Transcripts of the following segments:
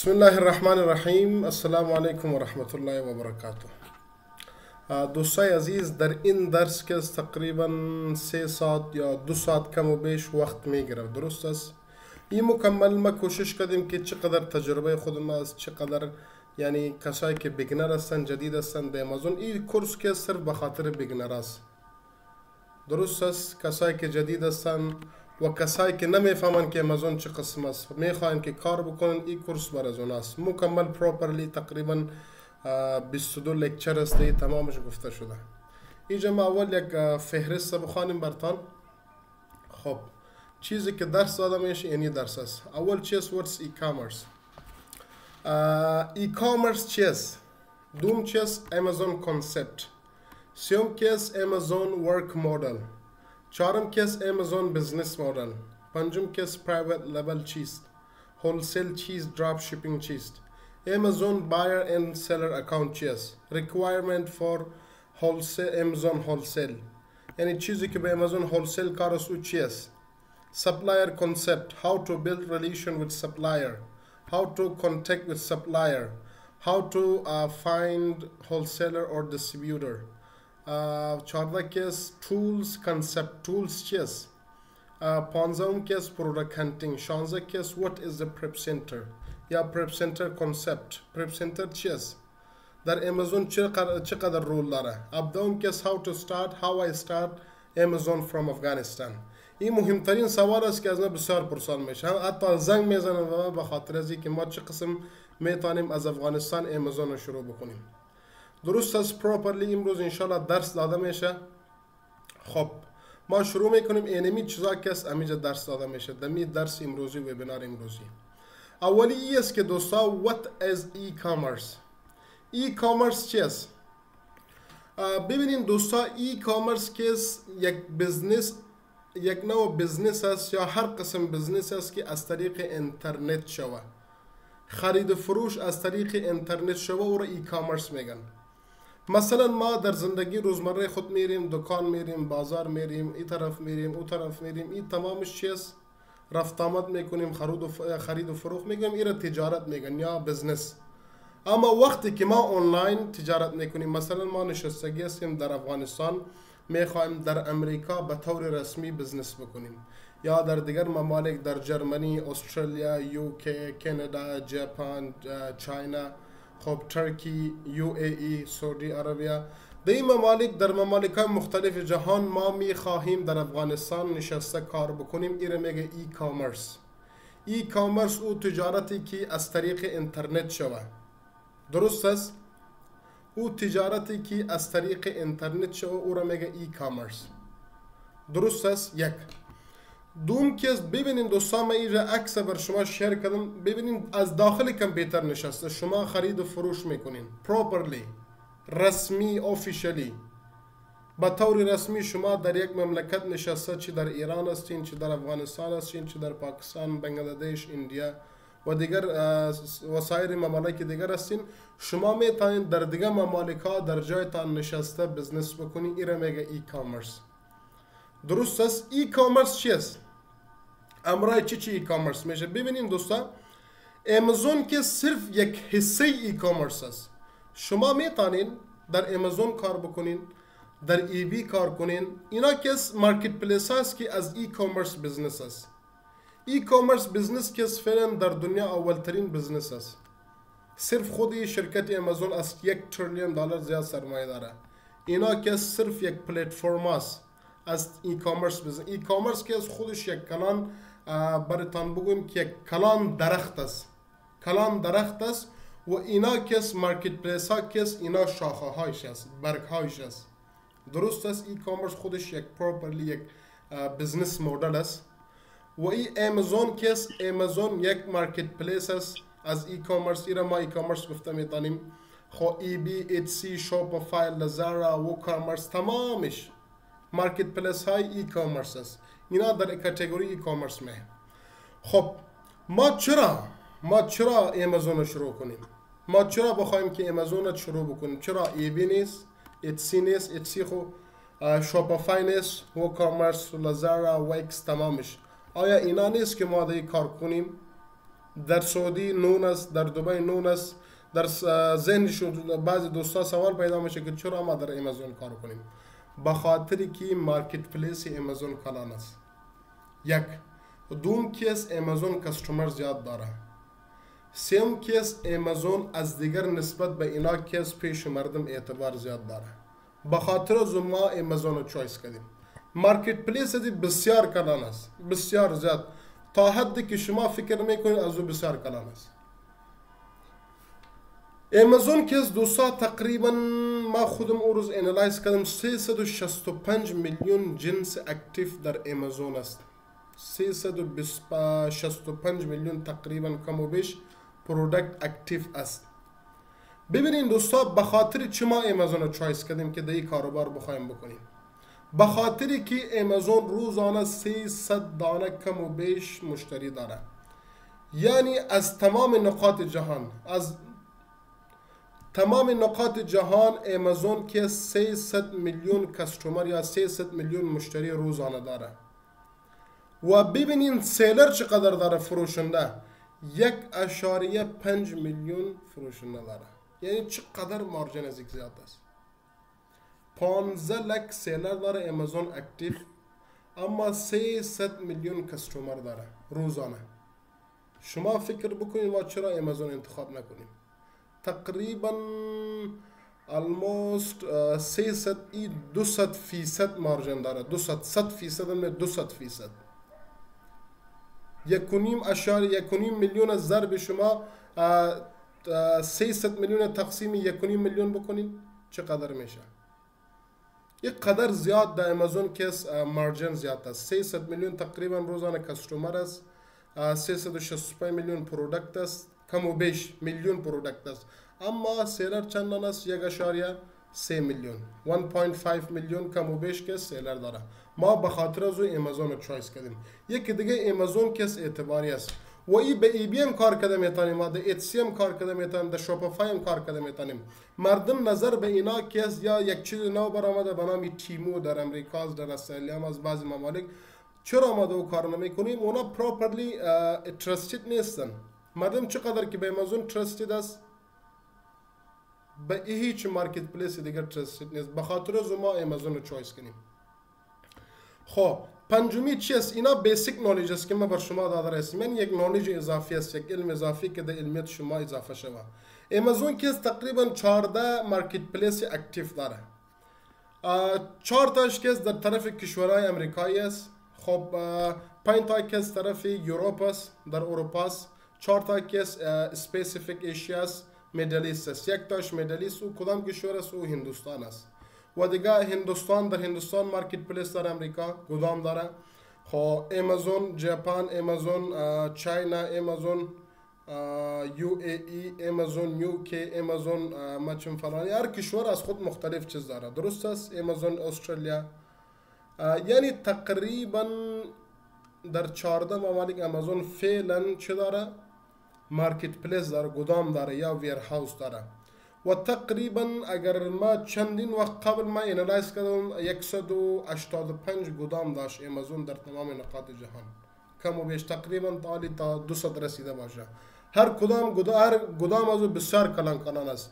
بسم الله الرحمن الرحیم. السلام علیکم و رحمت الله و برکاته. دوستای عزیز، در این درس که تقریبا 3 ساعت یا 2 ساعت کم و بیش وقت میگیره، درست است؟ این مکمل ما کوشش کردیم که چقدر تجربه خودم است، چقدر یعنی کسایی که بیگنر هستن، جدید هستن به امازون. این کورس که صرف به خاطر بیگنر است، درست است؟ کسایی که جدید هستن و کسایی که نمیفهمن که امازون چه قسم است، میخواین که کار بکنن، این کورس برای اون است. مکمل پروپرلی تقریبا 22 لکچر است، تمامش گفته شده. اینجا ما اول یک فهرست بخوانیم برتان. خب چیزی که درس داده میشه یعنی درس است. اول چیز what's e-commerce. e-commerce چیز؟ دوم چیز امازون کانسپت. سوم کیس امازون ورک مدل. چهارم کیس امازون بزنس مدل. پنجم کیس پرایوت لبل چیست؟ هولسیل چیست؟ دراپ شیپینگ چیست؟ امازون بایر اند سیلر اکاونت چیست؟ ریکوایرمنت فور هولسیل امازون هولسیل، یعنی چیزی که به امازون هولسیل کار است او چیست؟ supplier concept, how to build relation with supplier, how to contact with supplier, how to find wholesaler or distributor. 14 کیس tools concept, tools چیست؟ 15 کیس product hunting. 16 کیس what is the prep center یا prep center concept. prep center چیست؟ در امازون چقدر رول داره؟ 17 کیس how to start, how I start Amazon from Afghanistan. این مهمترین سوال است که از ما بسیار پرسان میشه، حتی زنگ میزنن و ما به خاطر از اینکه ما چه قسم میتونیم از افغانستان امازون رو شروع بکنیم. درست است؟ پروپرلی امروز انشالله درس داده میشه. خب ما شروع میکنیم. اینمی چیزا که است امیجا درس داده میشه دمی درس امروزی وبینار امروزی. اولی ای است که دوستا what is e-commerce. e-commerce چیست؟ ببینین دوستا، e-commerce که یک بزنس، یک نوع بزنس است یا هر قسم بزنس است که از طریق اینترنت شوه، خرید و فروش از طریق اینترنت شوه، او را e-commerce میگن. مثلا ما در زندگی روزمره خود میریم، دکان میریم، بازار میریم، این طرف میریم، اون طرف میریم، این تمامش چیز رفت آمد میکنیم، خرید و فروخت میکنیم، این را تجارت میگن یا بزنس. اما وقتی که ما آنلاین تجارت میکنیم، مثلا ما نشستگی هستیم در افغانستان، میخوایم در امریکا به طور رسمی بزنس بکنیم، یا در دیگر ممالک، در جرمنی، استرالیا، یوکی، کانادا، ژاپن، چاینا، خب ترکی، یو ای ای، سعودی عربیه، در این ممالک، در ممالک مختلف جهان ما میخواهیم در افغانستان نشسته کار بکنیم. این میگه ای کامرس. ای کامرس او تجارتی که از طریق اینترنت شوه، درست است؟ او تجارتی که از طریق اینترنت شوه او را میگه ای کامرس، درست است؟ یک. دوم که ببینین دوستان، من اینجا عکس بر شما شیر کردم. ببینین از داخل کامپیوتر نشسته، شما خرید و فروش میکنین پروپرلی، رسمی، آفیشلی، با طور رسمی. شما در یک مملکت نشسته، چی در ایران هستین، چی در افغانستان هستین، چی در پاکستان، بنگلادش، ایندیا و دیگر وسایر ممالک دیگر هستین. شما میتونین در دیگر ممالک ها در جایتان نشسته بزنس بکنین. این را میگه ای کامرس، درست است؟ ای کامرس چیست؟ امرای چی ای کامرس میشه؟ ببینین دوستا، امازون که صرف یک حصه ای کامرس است. شما میتونین در امازون کار بکنین، در ای بی کار کنین. اینا که مارکت پلیس هست که از ای کامرس بزنس است. ای کامرس بزنس که فعلا در دنیا اولترین بزنس است. صرف خودی شرکت امازون از $1 تریلیون زیاد سرمایه داره. اینا که صرف یک پلتفرم است از ای کامرس بزنس. ای کامرس که از خودش یک کلان، براتان بگویم که یک کلان درخت است، کلان درخت است. و اینا که مارکت پلیس ها که اینا شاخه هایش است، برگ هایش است، درست است؟ ای کامرس خودش یک پروپرلی یک بزنس مدل است. و ای امازون که امازون یک مارکت پلیس است از ای کامرس. ایرا ما ای کامرس گفته میتونیم. خو ای بی، ایتسی، شوپیفای، لزارا، ووکامرس، تمامش مارکت پلیس های ای کامرس است. اینا در کاتگوری ای کامرس می. خب ما چرا امازون رو شروع کنیم؟ ما چرا بخوایم که امازون رو شروع بکنیم؟ چرا ای بی نیست، ایتسی نیست؟ ایتسی خو شوپیفای نیست، ووکامرس، لزارا، ویکس، تمامش. آیا اینا نیست که ما دیگه کار کنیم؟ در سعودی نون است، در دبی نون است. در ذهنشون بعضی دوستا سوال پیدا میشه که چرا ما در امازون کار کنیم. به خاطر که مارکت پلیس امازون کلان است. یک دوم کیس امازون کستومر زیاد داره. سوم کیس امازون از دیگر نسبت به اینا کیس پیش مردم اعتبار زیاد داره. به خاطر از ما امازون رو چویس کردیم. مارکت پلیس بسیار کلان است، بسیار زیاد، تا حدی که شما فکر میکنید از او بسیار کلان است. امازون که از دوستا تقریبا ما خودم اون روز انالایز کردم 365 میلیون جنس اکتیف در امازون است. 365 میلیون تقریبا کم و بیش پرودکت اکتیف است. ببینید دوستا به خاطر چی ما امازون رو چویس کردیم که در این کاروبار بخوایم بکنیم. به خاطری که امازون روزانه 300 دانه کم و بیش مشتری داره. یعنی از تمام نقاط جهان، از تمام نقاط جهان امازون که 300 میلیون کستومر یا 300 میلیون مشتری روزانه داره. و ببینین سیلر چقدر داره فروشنده، 1.5 میلیون فروشنده داره. یعنی چقدر مارجن از یک زیاد است. 15 لک سیلر داره امازون اکتیف، اما 300 میلیون کستومر داره روزانه. شما فکر بکنید ما چرا امازون انتخاب نکنیم. تقریبا almost 300 200% مارجن داره. 200% 1.5 میلیون از ضرب شما 300 میلیون تقسیم 1.5 میلیون بکنید چقدر میشه؟ یک قدر زیاد در امازون کس مارجن زیاد است. 300 میلیون تقریبا روزانه کستومر است. 365 میلیون پرودکت است، کم و بیش میلیون پرودکت است. اما سیلر چندان است؟ 1.3 میلیون، 1.5 میلیون کم و بیش که سیلر داره. ما به خاطر از امازون رو چویس کردیم. یکی دیگه امازون کس اعتباری است و ای به ای بی ام کار کرده میتونیم، ما در اتسی ام کار کرده میتونیم، در شاپیفای ام کار کرده میتونیم. مردم نظر به اینا کس یا یک چیز نو برآمده به نام تیمو در امریکا، در استرالیا، از بعضی ممالک، چرا ما دو کار نمیکنیم؟ اونا پراپرلی ترستید نیستن. مردم چقدر که به امازون ترستید است، به هیچ مارکت پلیس دیگر ترستید نیست. به خاطر از ما امازون رو چویس کنیم. خب پنجمی چی است؟ اینا بیسیک نالج است که من بر شما داده هستم. یعنی یک نالج اضافی است، یک علم اضافی که در علمیت شما اضافه شده. امازون که تقریبا 14 مارکت پلیس اکتیف داره. 4 تاش که در طرف کشورهای امریکایی است. خب 5 تا که از طرف یوروپ است، در اروپا است. 4 تا که اسپسیفیک ایشیا است، میدل ایست است. 1 تاش میدل ایست و کدام کشور است؟ او هندوستان است. و دیگه هندوستان، در هندوستان مارکت پلیس در امریکا گودام داره. خب امازون ژاپن، امازون چاینا، امازون یو ای ای، امازون یو کی، امازون مچم فلانی، هر کشور از خود مختلف چیز داره. درست است؟ امازون استرالیا. یعنی تقریبا در 14 ممالک امازون فعلا چه داره؟ مارکت پلیس داره، گودام داره یا ویر هاوس داره. و تقریبا اگر ما چندین وقت قبل ما انالایز کردم 185 گودام داشت امازون در تمام نقاط جهان، کم و بیش تقریبا تا 200 رسیده باشه. هر گودام از بسیار کلان است.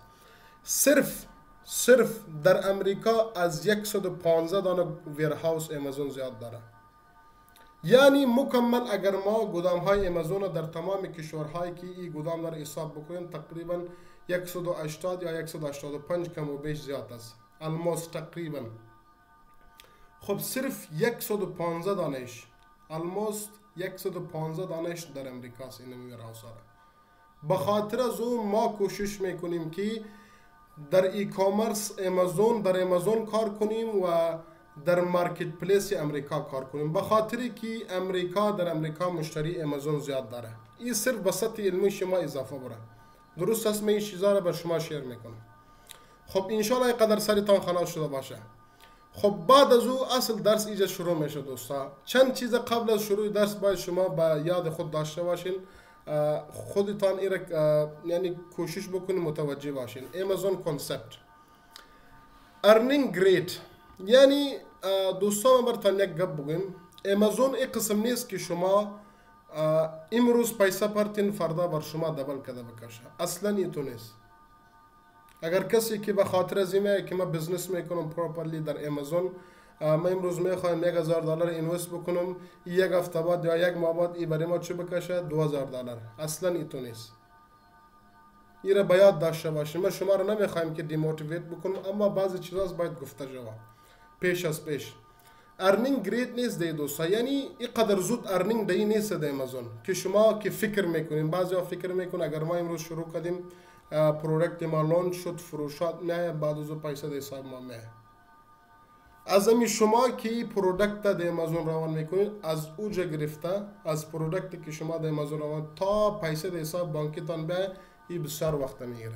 صرف در امریکا از 115 دانه ویرهاوس امازون زیاد داره. یعنی مکمل اگر ما گودام های امازون در تمام کشورهایی که این گودام داره حساب بکنیم تقریبا 180 یا 185 کم و بیش زیاد است. almost تقریبا. خب صرف 115 دانش almost 115 دانش در امریکا است این ویرهاوس داره. به خاطر از اون ما کوشش میکنیم که در ای کامرس امازون، در امازون کار کنیم و در مارکت پلیس امریکا کار کنیم. به خاطری که امریکا، در امریکا مشتری امازون زیاد داره. این صرف به سطح علمی شما اضافه بره. درست است؟ من این چیزا رو بر شما شیر میکنم. خب انشالله اینقدر سریتان خلاص شده باشه. خب بعد از او اصل درس ایجا شروع میشه دوستا. چند چیز قبل از شروع درس باید شما به یاد خود داشته باشین. خودتان یعنی کوشش بکنید متوجه باشین. امازون کانسپت ارنینگ گریت. یعنی دوستان برتان یک گپ بگیم. امازون یک قسم نیست که شما امروز پیسه پرتین فردا بر شما دبل کده بکشه. اصلا اینطور نیست. اگر کسی که به خاطر از اینه که من بزنس میکنم پراپرلی در امازون، من امروز میخوایم $1000 اینوست بکنم، یک هفته بعد یا یک ماه بعد ای برای ما چه بکشه؟ $2000. اصلا اینطور نیست. این را باید داشته باشیم. ما شما رو نمیخوایم که دیموتیویت بکنم، اما بعضی چیزا باید گفته جواب پیش از پیش. ارنینگ گریت نیست دی دوستا، یعنی اینقدر زود ارنینگ دی نیست در امازون که شما که فکر میکنین. بعضی فکر میکنن اگر ما امروز شروع کردیم پروداکت ما لانچ شد، فروشات میایه، بعد از پیسه در حساب ما میایه. از همین شما که پروداکت در امازون روان میکنین، از اوجا گرفته از پروداکتی که شما در امازون روان تا پیسه در حساب بانکتان بیایه، این بسیار وقت میگیره.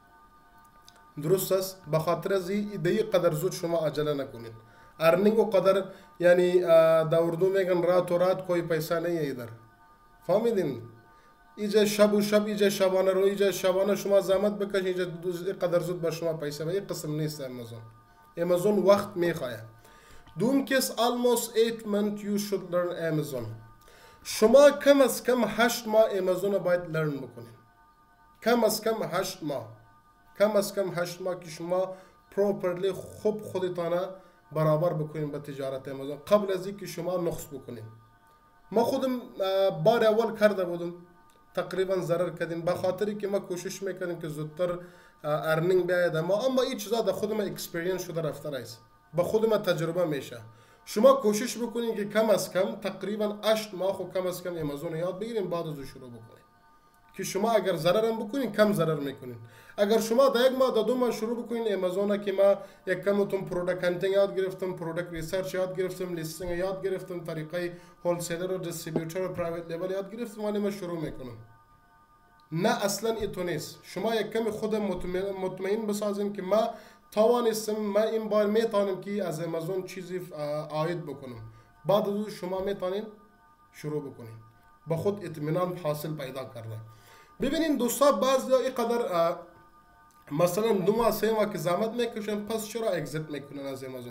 درست است؟ به خاطر از این دیگه قدر زود شما عجله نکنید. ارنینگ و قدر یعنی در اردو میگن رات و رات کوئی پیسه نہیں ادھر. فهمیدین؟ اینجا شب و شب، اینجا شبانه رو، اینجا شبانه شما زحمت بکشید، اینجا قدر زود به شما پیسه به این قسم نیست. امازون امازون وقت میخواه. دوم کس almost 8 months you should learn Amazon. شما کم از کم 8 ماه امازون رو باید لرن بکنید. کم از کم 8 ماه. کم از کم 8 ماه که شما پروپرلی خوب خودتانه برابر بکنید به تجارت امازون قبل از اینکه شما نقص بکنید. ما خودم بار اول کرده بودم، تقریبا ضرر کردیم به خاطری که ما کوشش میکنیم که زودتر ارنینگ بیاید. اما این چیزا در خودم اکسپریانس شده رفته است، به خودم تجربه میشه. شما کوشش بکنید که کم از کم تقریبا 8 ماه خو کم از کم امازون یاد بگیریم، بعد از شروع بکنید که شما اگر ضرر هم بکنید کم ضرر میکنید. اگر شما در یک ماه در 2 ماه شروع بکنید امازون که ما یک کمتون پروداکت هانتینگ یاد گرفتم، پروداکت ریسرچ یاد گرفتم، لیستینگ یاد گرفتم، طریقه هولسیلر و دیستریبیوتور و پرایوت لیبل یاد گرفتم، ولی ما شروع میکنم. نه اصلا اینطور نیست. شما یک کم خود مطمئن بسازین که ما توانستم، ما این بار میتونم که از امازون چیزی عاید بکنم، بعد از شما میتونین شروع بکنین با خود اطمینان حاصل پیدا کرده. ببینین دوستا بعضی اینقدر مثلا 2 ماه 3 ماه که زحمت میکشن، پس چرا اگزیت میکنن از امازون؟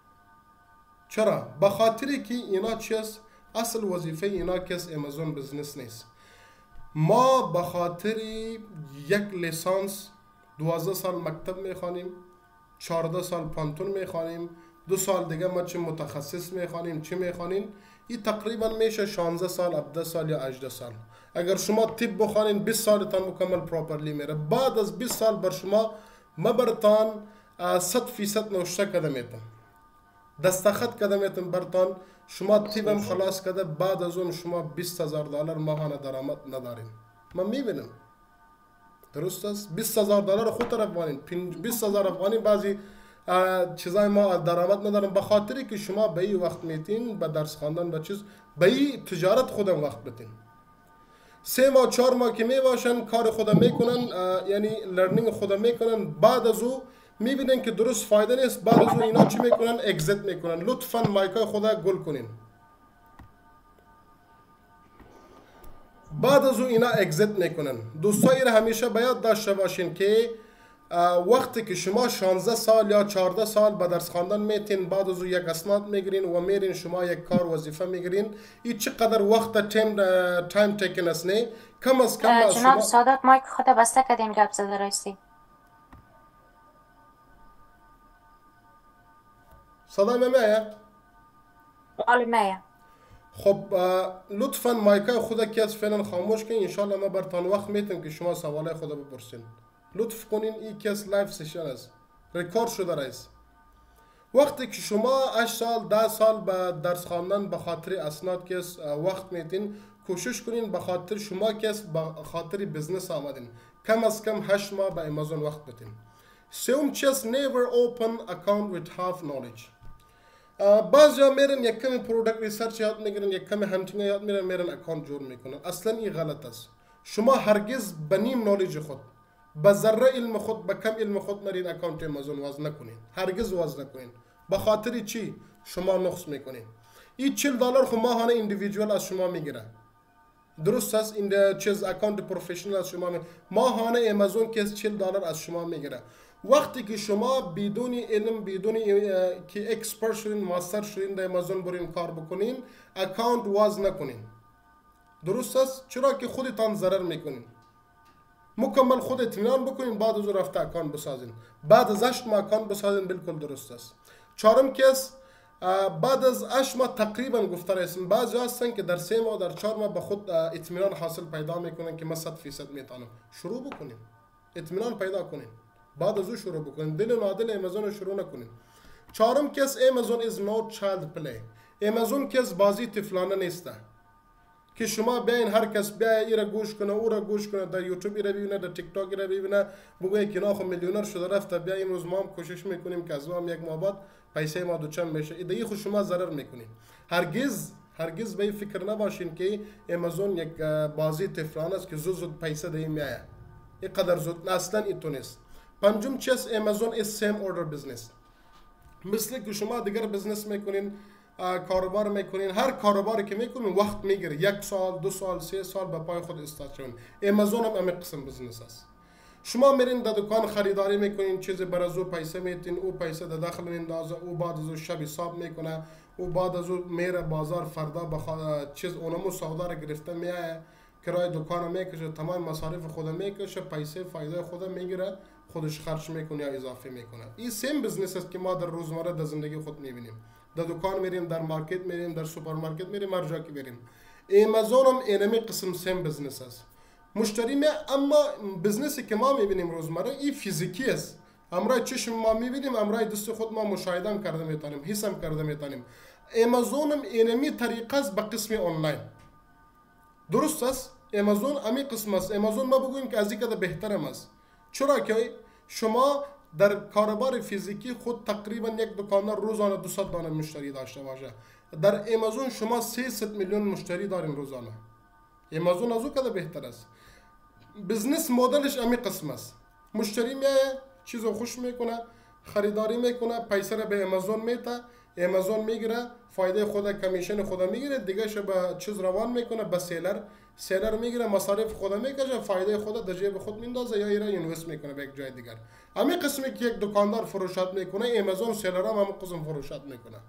چرا؟ به خاطری که اینا چیست؟ اصل وظیفه اینا کس امازون بزنس نیست. ما به خاطر یک لیسانس 12 سال مکتب میخوانیم، 14 سال پانتون میخوانیم، 2 سال دیگه ما چه متخصص میخوانیم، چه میخوانیم، این تقریبا میشه 16 سال 17 سال یا 18 سال. اگر شما طب بخوانین 20 سالتان مکمل پراپرلی میره. بعد از 20 سال بر شما مبرتان 100% نوشته کده میتن، دستخط کده میتن برتان، شما طبم خلاص کده، بعد از اون شما $20,000 ماهانه درآمد ندارین. من میبینم. درست است؟ $20,000 خود طرف وانین، 20,000 افغانی بعضی چیزای ما درآمد ندارن، به خاطری که شما به این وقت میتین به درس خواندن، به چیز، به این تجارت خودم وقت بتین. 3 ماه 4 ماه که میباشن کار خودم میکنن، یعنی لرنینگ خودم میکنن، بعد از او میبینن که درست فایده نیست، بعد از او اینا چی میکنن؟ اگزیت میکنن. لطفا مایکای خدا گل کنین. بعد از او اینا اگزیت میکنن. دوستایی را همیشه باید داشته باشین که وقتی که شما 16 سال یا 14 سال به درس خواندن میتین، بعد از او یک اسناد میگیرین و میرین شما یک کار وظیفه میگیرین، این چقدر وقت تایم تیکن است. نه کم از کم جناب سادات مایک خود بسته کردیم گپ زده راستی. صدا میایه؟ بله میایه. خب لطفا مایکای خود که از فعلا خاموش کنین، انشالله ما برتان وقت میتیم که شما سوالای خود بپرسین. لطف کنین، این کس لایف سیشن است، ریکورد شده رئیس. وقتی که شما 8 سال 10 سال به درس خواندن به خاطر اسناد کس وقت میتین، کوشش کنین به خاطر شما کس به خاطر بزنس آمدین، کم از کم 8 ماه به امازون وقت بتین. سوم چیز never open account with half knowledge. بعضیا میرن یک کمی پروداکت ریسرچ یاد میگیرن، یک کمی هانتینگ یاد میرن اکانت جور میکنن. اصلا این غلط است. شما هرگز به نیم نالج خود، به ذره علم خود، به کم علم خود مرین اکانت امازون واز نکنین. هرگز واز نکنین. به خاطر چی؟ شما نقص میکنین. این $40 خو ماهانه ایندیویدوال از شما میگیره. درست است؟ این چیز اکانت پروفشنال از شما ماهانه امازون که $40 از شما میگیره. وقتی که شما بدون علم، بدون که اکسپرت شدین، ماستر شدین در امازون برین کار بکنین، اکانت واز نکنین. درست است؟ چرا که خودتان ضرر میکنین. مکمل خود اطمینان بکنین، بعد از رفته اکانت بسازین، بعد از 8 ماه اکانت بسازین، بالکل درست است. چهارم کس بعد از 8 ماه تقریبا گفته رسیم، بعضی هستن که در 3 ماه در 4 ماه به خود اطمینان حاصل پیدا میکنن که من 100% میتونم. شروع بکنین، اطمینان پیدا کنین، بعد از او شروع بکنین، دل و نادل امازون رو شروع نکنین. چهارم کس امازون is not child play. امازون کس بازی طفلانه نیسته که شما بیاین هر کس بیا ایرا گوش کنه او را گوش کنه، در یوتیوب ایرا ببینه، در تیک تاک ایرا ببینه، بگه که ناخو میلیونر شده رفته، بیا امروز ما هم کوشش میکنیم که از ما هم یک ماه بعد پیسه ما دوچند میشه. ایده خود شما ضرر میکنین. هرگز به این فکر نباشین که امازون یک بازی طفلانه است که زود پیسه دهی میایه. اینقدر زود اصلا اینطور نیست. پنجم چیز امازون is same order business. مثل که شما دیگر بزنس میکنین، کاروبار میکنین، هر کاروباری که میکنین وقت میگیره، 1 سال 2 سال 3 سال به پای خود استاد. امازون هم همین قسم بزنس است. شما میرین در دکان خریداری میکنین، چیز بر از او پیسه میتین، او پیسه در داخل میندازه، او بعد از او شب حساب میکنه، او بعد از او میره بازار، فردا بخواد چیز اونمو سودا را گرفته میایه، کرای دکان میکشه، تمام مصارف خود میکشه، پیسه فایده خود میگیره، خودش خرج میکنه یا اضافه میکنه. این سیم بزنس است که ما در روزمره در زندگی خود میبینیم. در دکان میریم، در مارکت میریم، در سوپرمارکت میریم، هر جا که بریم. امازون هم اینمی قسم سیم بزنس است. مشتری می، اما بزنسی که ما میبینیم روزمره این فیزیکی است. امرای چشم ما میبینیم، امرای دست خود ما مشاهده کرده میتونیم، حس هم کرده میتونیم. امازون هم اینمی طریقه است به قسم آنلاین. درست است؟ امازون امی قسم است. امازون ما بگوییم که از این کده بهترم است. چرا که شما در کاروبار فیزیکی خود تقریبا یک دکاندار روزانه 200 دانه مشتری داشته باشه، در امازون شما 300 میلیون مشتری دارین روزانه. امازون از او کده بهتر است. بزنس مدلش امی قسم است. مشتری میایه، چیزو خوش میکنه، خریداری میکنه، پیسه را به امازون میته، امازون میگیره، فایده خود کمیشن خود میگیره، دیگه شو به چیز روان میکنه، به سیلر میگیره، مصارف خود میکشه، فایده خود در جیب خود میندازه یا ایرا اینوست میکنه به یک جای دیگر. همین قسمی که یک دکاندار فروشات میکنه، امازون سیلر هم همین قسم فروشات میکنه.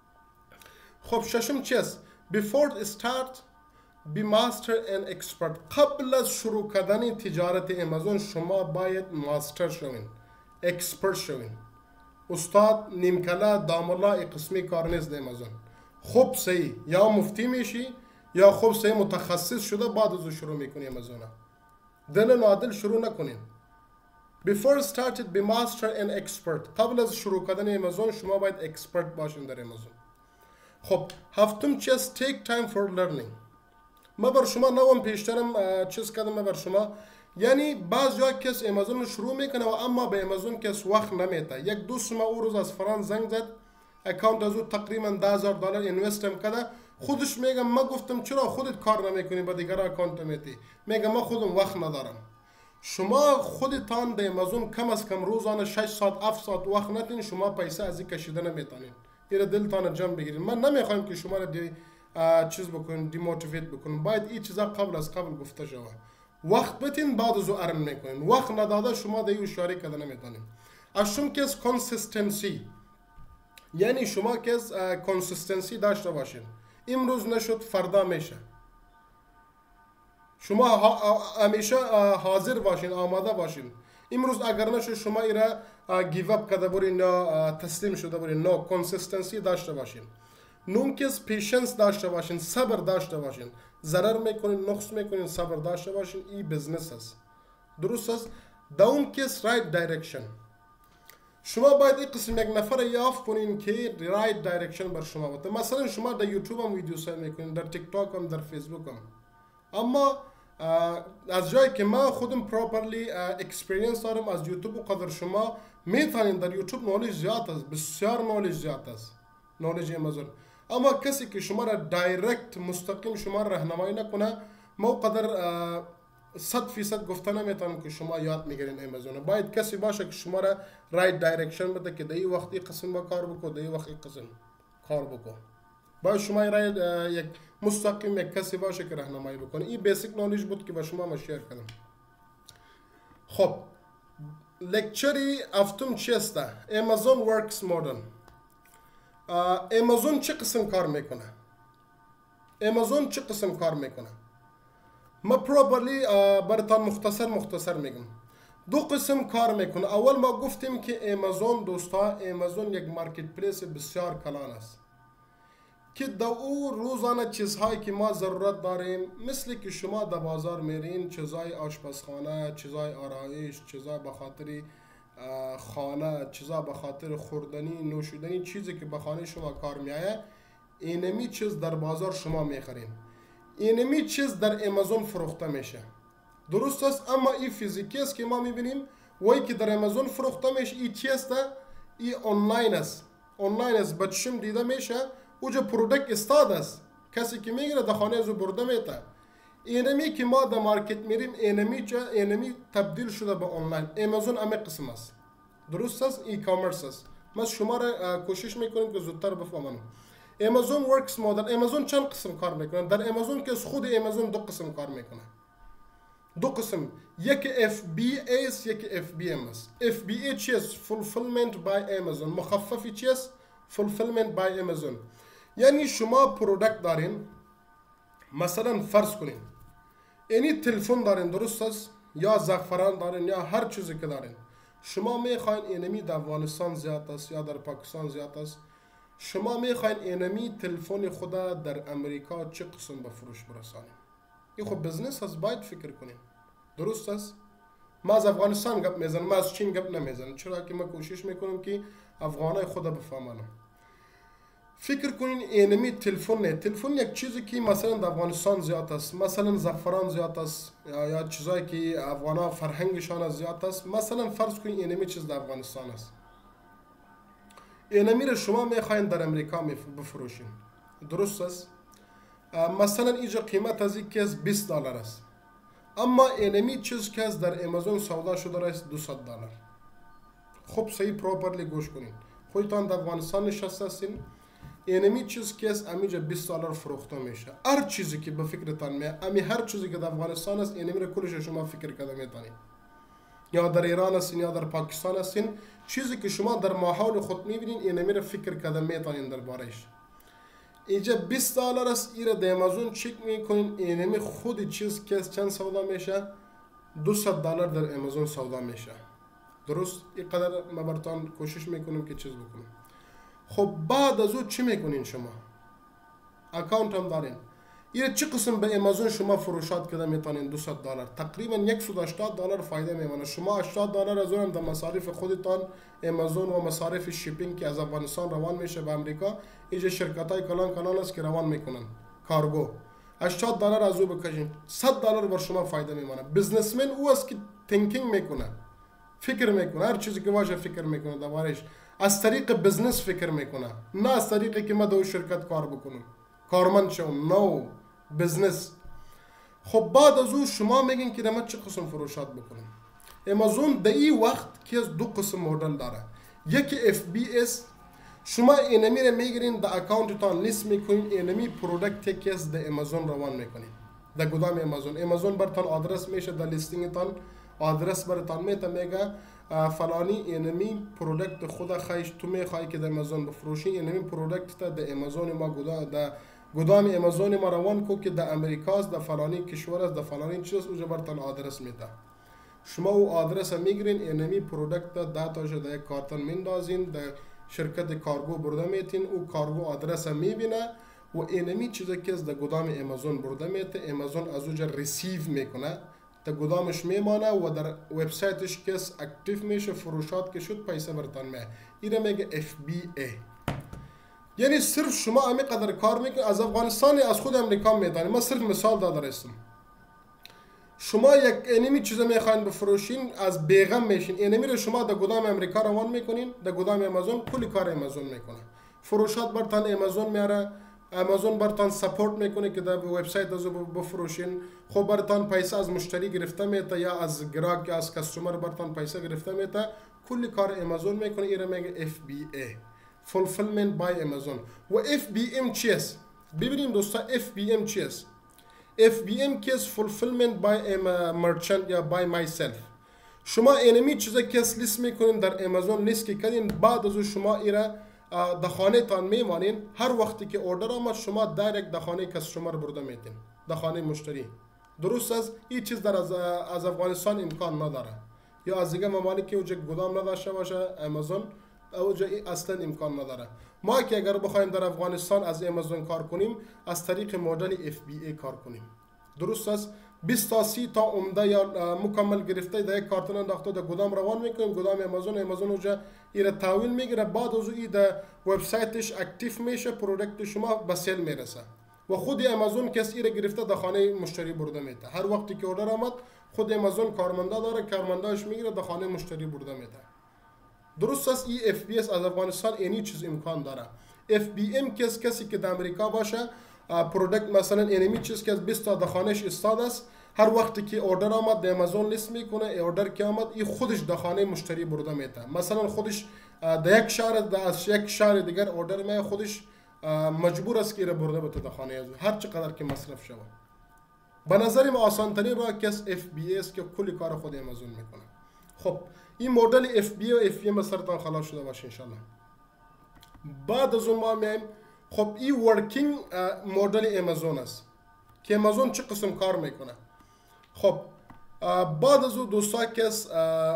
خب ششم چیست؟ Before start be master and expert. قبل از شروع کردن تجارت امازون شما باید ماستر شوین، اکسپرت شوین. استاد نیمکله داملا ای قسمی کار نیست در امازون. خوب صحیح یا مفتی میشی یا خوب صحیح متخصص شده، بعد از شروع میکنی امازون. دل نادل شروع نکنین. Before started be master and expert. قبل از شروع کردن امازون شما باید اکسپرت باشین در امازون. خب هفتم چیز take time for learning. ما بر شما نوام پیشترم چیز کردم ما بر شما، یعنی بعض جا کس امازون رو شروع میکنه و اما به امازون کس وقت نمیته. یک دوست ما او روز از فرانس زنگ زد، اکانت از او تقریبا $10,000 اینوستم کرده. خودش میگه ما گفتم چرا خودت کار نمیکنی با دیگر اکانت میتی؟ میگه ما خودم وقت ندارم. شما خودتان در امازون کم از کم روزانه 6 ساعت 7 ساعت وقت نتین، شما پیسه از این کشیده نمیتونین. این دلتان جمع بگیرین. من نمیخوایم که شما را چیز بکنین، دیموتیویت بکنین. باید این چیزا قبل از قبل گفته شود. وقت بتین بعد از او ارن میکنین. وقت نداده شما دیگه اشاره کرده نمیتونین. اشم کس کنسیستنسی، یعنی شما کس کنسیستنسی داشته باشین. امروز نشد فردا میشه. شما همیشه حاضر باشین، آماده باشین. امروز اگر نشد شما ایرا گیو اپ کرده برین یا تسلیم شده برین. نو، کنسیستنسی داشته باشین. نوم کس پیشنس داشته باشین، صبر داشته باشین. ضرر میکنین، نقص میکنین، صبر داشته باشین. این بزنس است. درست است؟ دوم کس رایت دایرکشن. شما باید این قسم یک نفر یافت کنین که رایت دایرکشن بر شما بده. مثلا شما در یوتیوب هم ویدیو سازی میکنین، در تیک تاک هم، در فیسبوک هم. اما از جایی که ما خودم پراپرلی اکسپریانس دارم از یوتیوب و قدر شما میتونین در یوتیوب نالج زیاد است، بسیار نالج زیاد است، نالج امازون. اما کسی که شما را دایرکت مستقیم شما را راهنمایی نکنه، ما قدر 100% گفته نمیتونم که شما یاد میگیرین امازون. باید کسی باشه که شما را رایت دایرکشن بده که در این وقت این قسم با کار بکن، در این وقت این قسم کار بکن. باید شما یک مستقیم یک کسی باشه که راهنمایی بکنه. این بیسیک نالج بود که با شما ما شیر کردم. خب لکچری هفتم چی است؟ امازون ورکس مدل. امازون چه قسم کار میکنه؟ امازون چه قسم کار میکنه؟ ما پروپرلی براتان مختصر میگم. دو قسم کار میکنه. اول ما گفتیم که امازون دوستا، امازون یک مارکت پلیس بسیار کلان است که در او روزانه چیزهایی که ما ضرورت داریم، مثل که شما در بازار میرین چیزای آشپزخانه، چیزای آرایش، چیزا به خاطر خانه، چیزا به خاطر خوردنی، نوشیدنی، چیزی که به خانه شما کار میایه، اینمی چیز در بازار شما میخرین، اینمی چیز در امازون فروخته میشه. درست است؟ اما این فیزیکی است که ما میبینیم وای که در امازون فروخته میشه. این چی است؟ این آنلاین است. آنلاین است، به چشم دیده میشه. اوجا پرودکت استاد است، کسی که میگیره در خانه ازو برده میته. اینمی که ما در مارکت میریم، اینمی تبدیل شده به آنلاین. امازون همه قسم است. درست است؟ ای کامرس است. ما شما را کوشش میکنیم که زودتر بفهمم. امازون ورکس مدل. امازون چند قسم کار میکنه؟ در امازون که خود امازون دو قسم کار میکنه. دو قسم، یک FBA است، یک FBM است. FBA چیست؟ Fulfillment by Amazon. مخففی چیست؟ Fulfillment by Amazon. یعنی شما پرودکت دارین، مثلا فرض کنین اینی تلفن دارین، درست است؟ یا زعفران دارین یا هر چیزی که دارین، شما میخواین اینمی در افغانستان زیاد است یا در پاکستان زیاد است، شما میخواین اینمی تلفن خود در امریکا چه قسم به فروش برسانیم. این خب بزنس هست، باید فکر کنیم. درست است؟ ما از افغانستان گپ میزنم، ما از چین گپ نمیزنم، چرا که ما کوشش میکنم که افغانای خود بفهمانم. فکر کنین اینمی تلفن نه، تلفن یک چیزی که مثلا در افغانستان زیاد است، مثلا زعفران زیاد است یا چیزایی که افغانا فرهنگشان زیاد است. مثلا فرض کنین اینمی چیز در افغانستان است، اینمی را شما میخواین در امریکا بفروشین. درست است؟ مثلا اینجا قیمت از این کیس $20 است، اما اینمی چیز که در امازون سودا شده است $200. خب صحیح پروپرلی گوش کنین. خودتان در افغانستان نشسته هستین، اینمی چیز که از امیجا $20 فروخته میشه. هر چیزی که به فکرتان میاد، امی هر چیزی که در افغانستان است، اینمی را کلش شما فکر کرده میتونید. یا در ایران هستین یا در پاکستان هستین، چیزی که شما در ماحول خود میبینین، اینمی را فکر کرده میتونید دربارش. اینجا $20 است، ایره در امازون چک میکنین، اینمی خود چیز که چند سودا میشه؟ $200 در امازون سودا میشه. درست؟ اینقدر ما براتون کوشش میکنیم که چیز بکنیم. خب بعد از او چی میکنین شما؟ اکاونت هم دارین. این چه قسم به امازون شما فروشات کده میتونین؟ $200 تقریبا $180 فایده میمونه. شما $80 از اون هم در مصارف خودتان امازون و مصارف شیپینگ که از افغانستان روان میشه به امریکا، اینجا شرکت های کلان است که روان میکنن کارگو، $80 از او بکشین، $100 بر شما فایده میمونه. بزنسمن او است که تینکینگ میکنه، فکر میکنه، هر چیزی که باشه فکر میکنه دربارش، از طریق بزنس فکر میکنه، نه از طریقی که ما دو شرکت کار بکنم، کارمند شوم. نو بزنس. خب بعد از او شما میگین که ما چه قسم فروشات بکنیم؟ امازون در این وقت که از دو قسم مدل داره. یکی FBS، شما اینمی رو میگیرین در اکاونتتان لیست میکنین، اینمی پرودکت که از در امازون روان میکنین در گدام امازون. امازون برتان آدرس میشه در لیستینگتان، آدرس برتان میگه فلانی اینمی پرودکت خود خیش تو میخوای که در امازون بفروشی، اینمی پرودکت تا در امازون ما در گدام امازون ما روان کو که در امریکاست، در فلانی کشور است، در فلانی چیز، اونجا برتان آدرس میده. شما او آدرس میگیرین، اینمی پرودکت داتاش در یک کارتون میندازین، در شرکت کارگو برده میتین، او کارگو آدرس میبینه و اینمی چیزی که از در گدام امازون برده میته، امازون از اونجا ریسیو میکنه، در گدامش میمانه و در وبسایتش کس اکتیو میشه، فروشات که شد پیسه برتان میه. اینو میگه FBA. یعنی صرف شما امی قدر کار میکنید از افغانستان، از خود امریکا میدانید. من صرف مثال داده هستم. شما یک اینمی چیزا میخواین بفروشین، از بیغم میشین، اینمی رو شما در گدام امریکا روان میکنین، در گدام امازون کلی کار امازون میکنه، فروشات برتان امازون میاره، امازون برتان سپورت میکنه که در وبسایت ازو بفروشین. خب برتان پیسه از مشتری گرفته میته یا از گراک یا از کستومر برتان پیسه گرفته میته، کلی کار امازون میکنه. اینو میگه FBA، Fulfillment by Amazon. و FBM چیست؟ ببینیم دوستا FBM چیست؟ FBM کس Fulfillment by Merchant یا by myself. شما اینمی چیزا کس لیست میکنین در امازون، لیست که کردین، بعد از شما ایره در خانه تان میمانین. هر وقتی که اوردر آمد شما دایرکت در خانه کستومر برده میتین، در خانه مشتری. درست است. این چیز در از افغانستان امکان نداره یا از دیگه ممالک که اوجا گدام نداشته باشه امازون اوجا اصلا امکان نداره. ما که اگر بخوایم در افغانستان از امازون کار کنیم از طریق مدل FBA کار کنیم. درست است. 20 تا 30 تا عمده یا مکمل گرفته در یک کارتون انداخته در گدام روان میکنیم، گدام امازون اوجا ایره تحویل میگیره، بعد از این در وبسایتش اکتیو میشه، پروداکت شما به سیل میرسه و خود امازون کسی ایره گرفته در خانه مشتری برده میده. هر وقتی که اوردر آمد خود امازون کارمنده داره، کارمندهش میگیره در خانه مشتری برده میده. درست است. این FBS از افغانستان اینی چیز امکان داره. FBM کسی که در امریکا باشه پروداکت مثلا اینمی چیز که از 20 تا در خانهش استاد است، هر وقتی که اوردر آمد در امازون لیست میکنه، اوردر که آمد این خودش در خانه مشتری برده میده. مثلا خودش در یک شهر از یک شهر دیگر اوردر میاد، خودش مجبور است که برده بده در خانه هر چقدر که مصرف شود. به نظر ما آسان ترین راه کس FBA است که کلی کار خود امازون میکنه. خب این مدل FBA و FBM سرتان خلاص شده باشه انشالله. بعد از اون ما میایم خب این ورکینگ مدل امازون است که امازون چه قسم کار میکنه. خب بعد از اون دوستا کس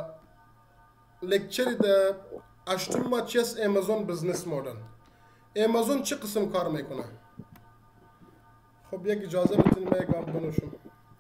لکچری ده اشتم ما چیست امازون بزنس مدل، امازون چه قسم کار میکنه. خب یک اجازه بتونیم یک گام بنوشم.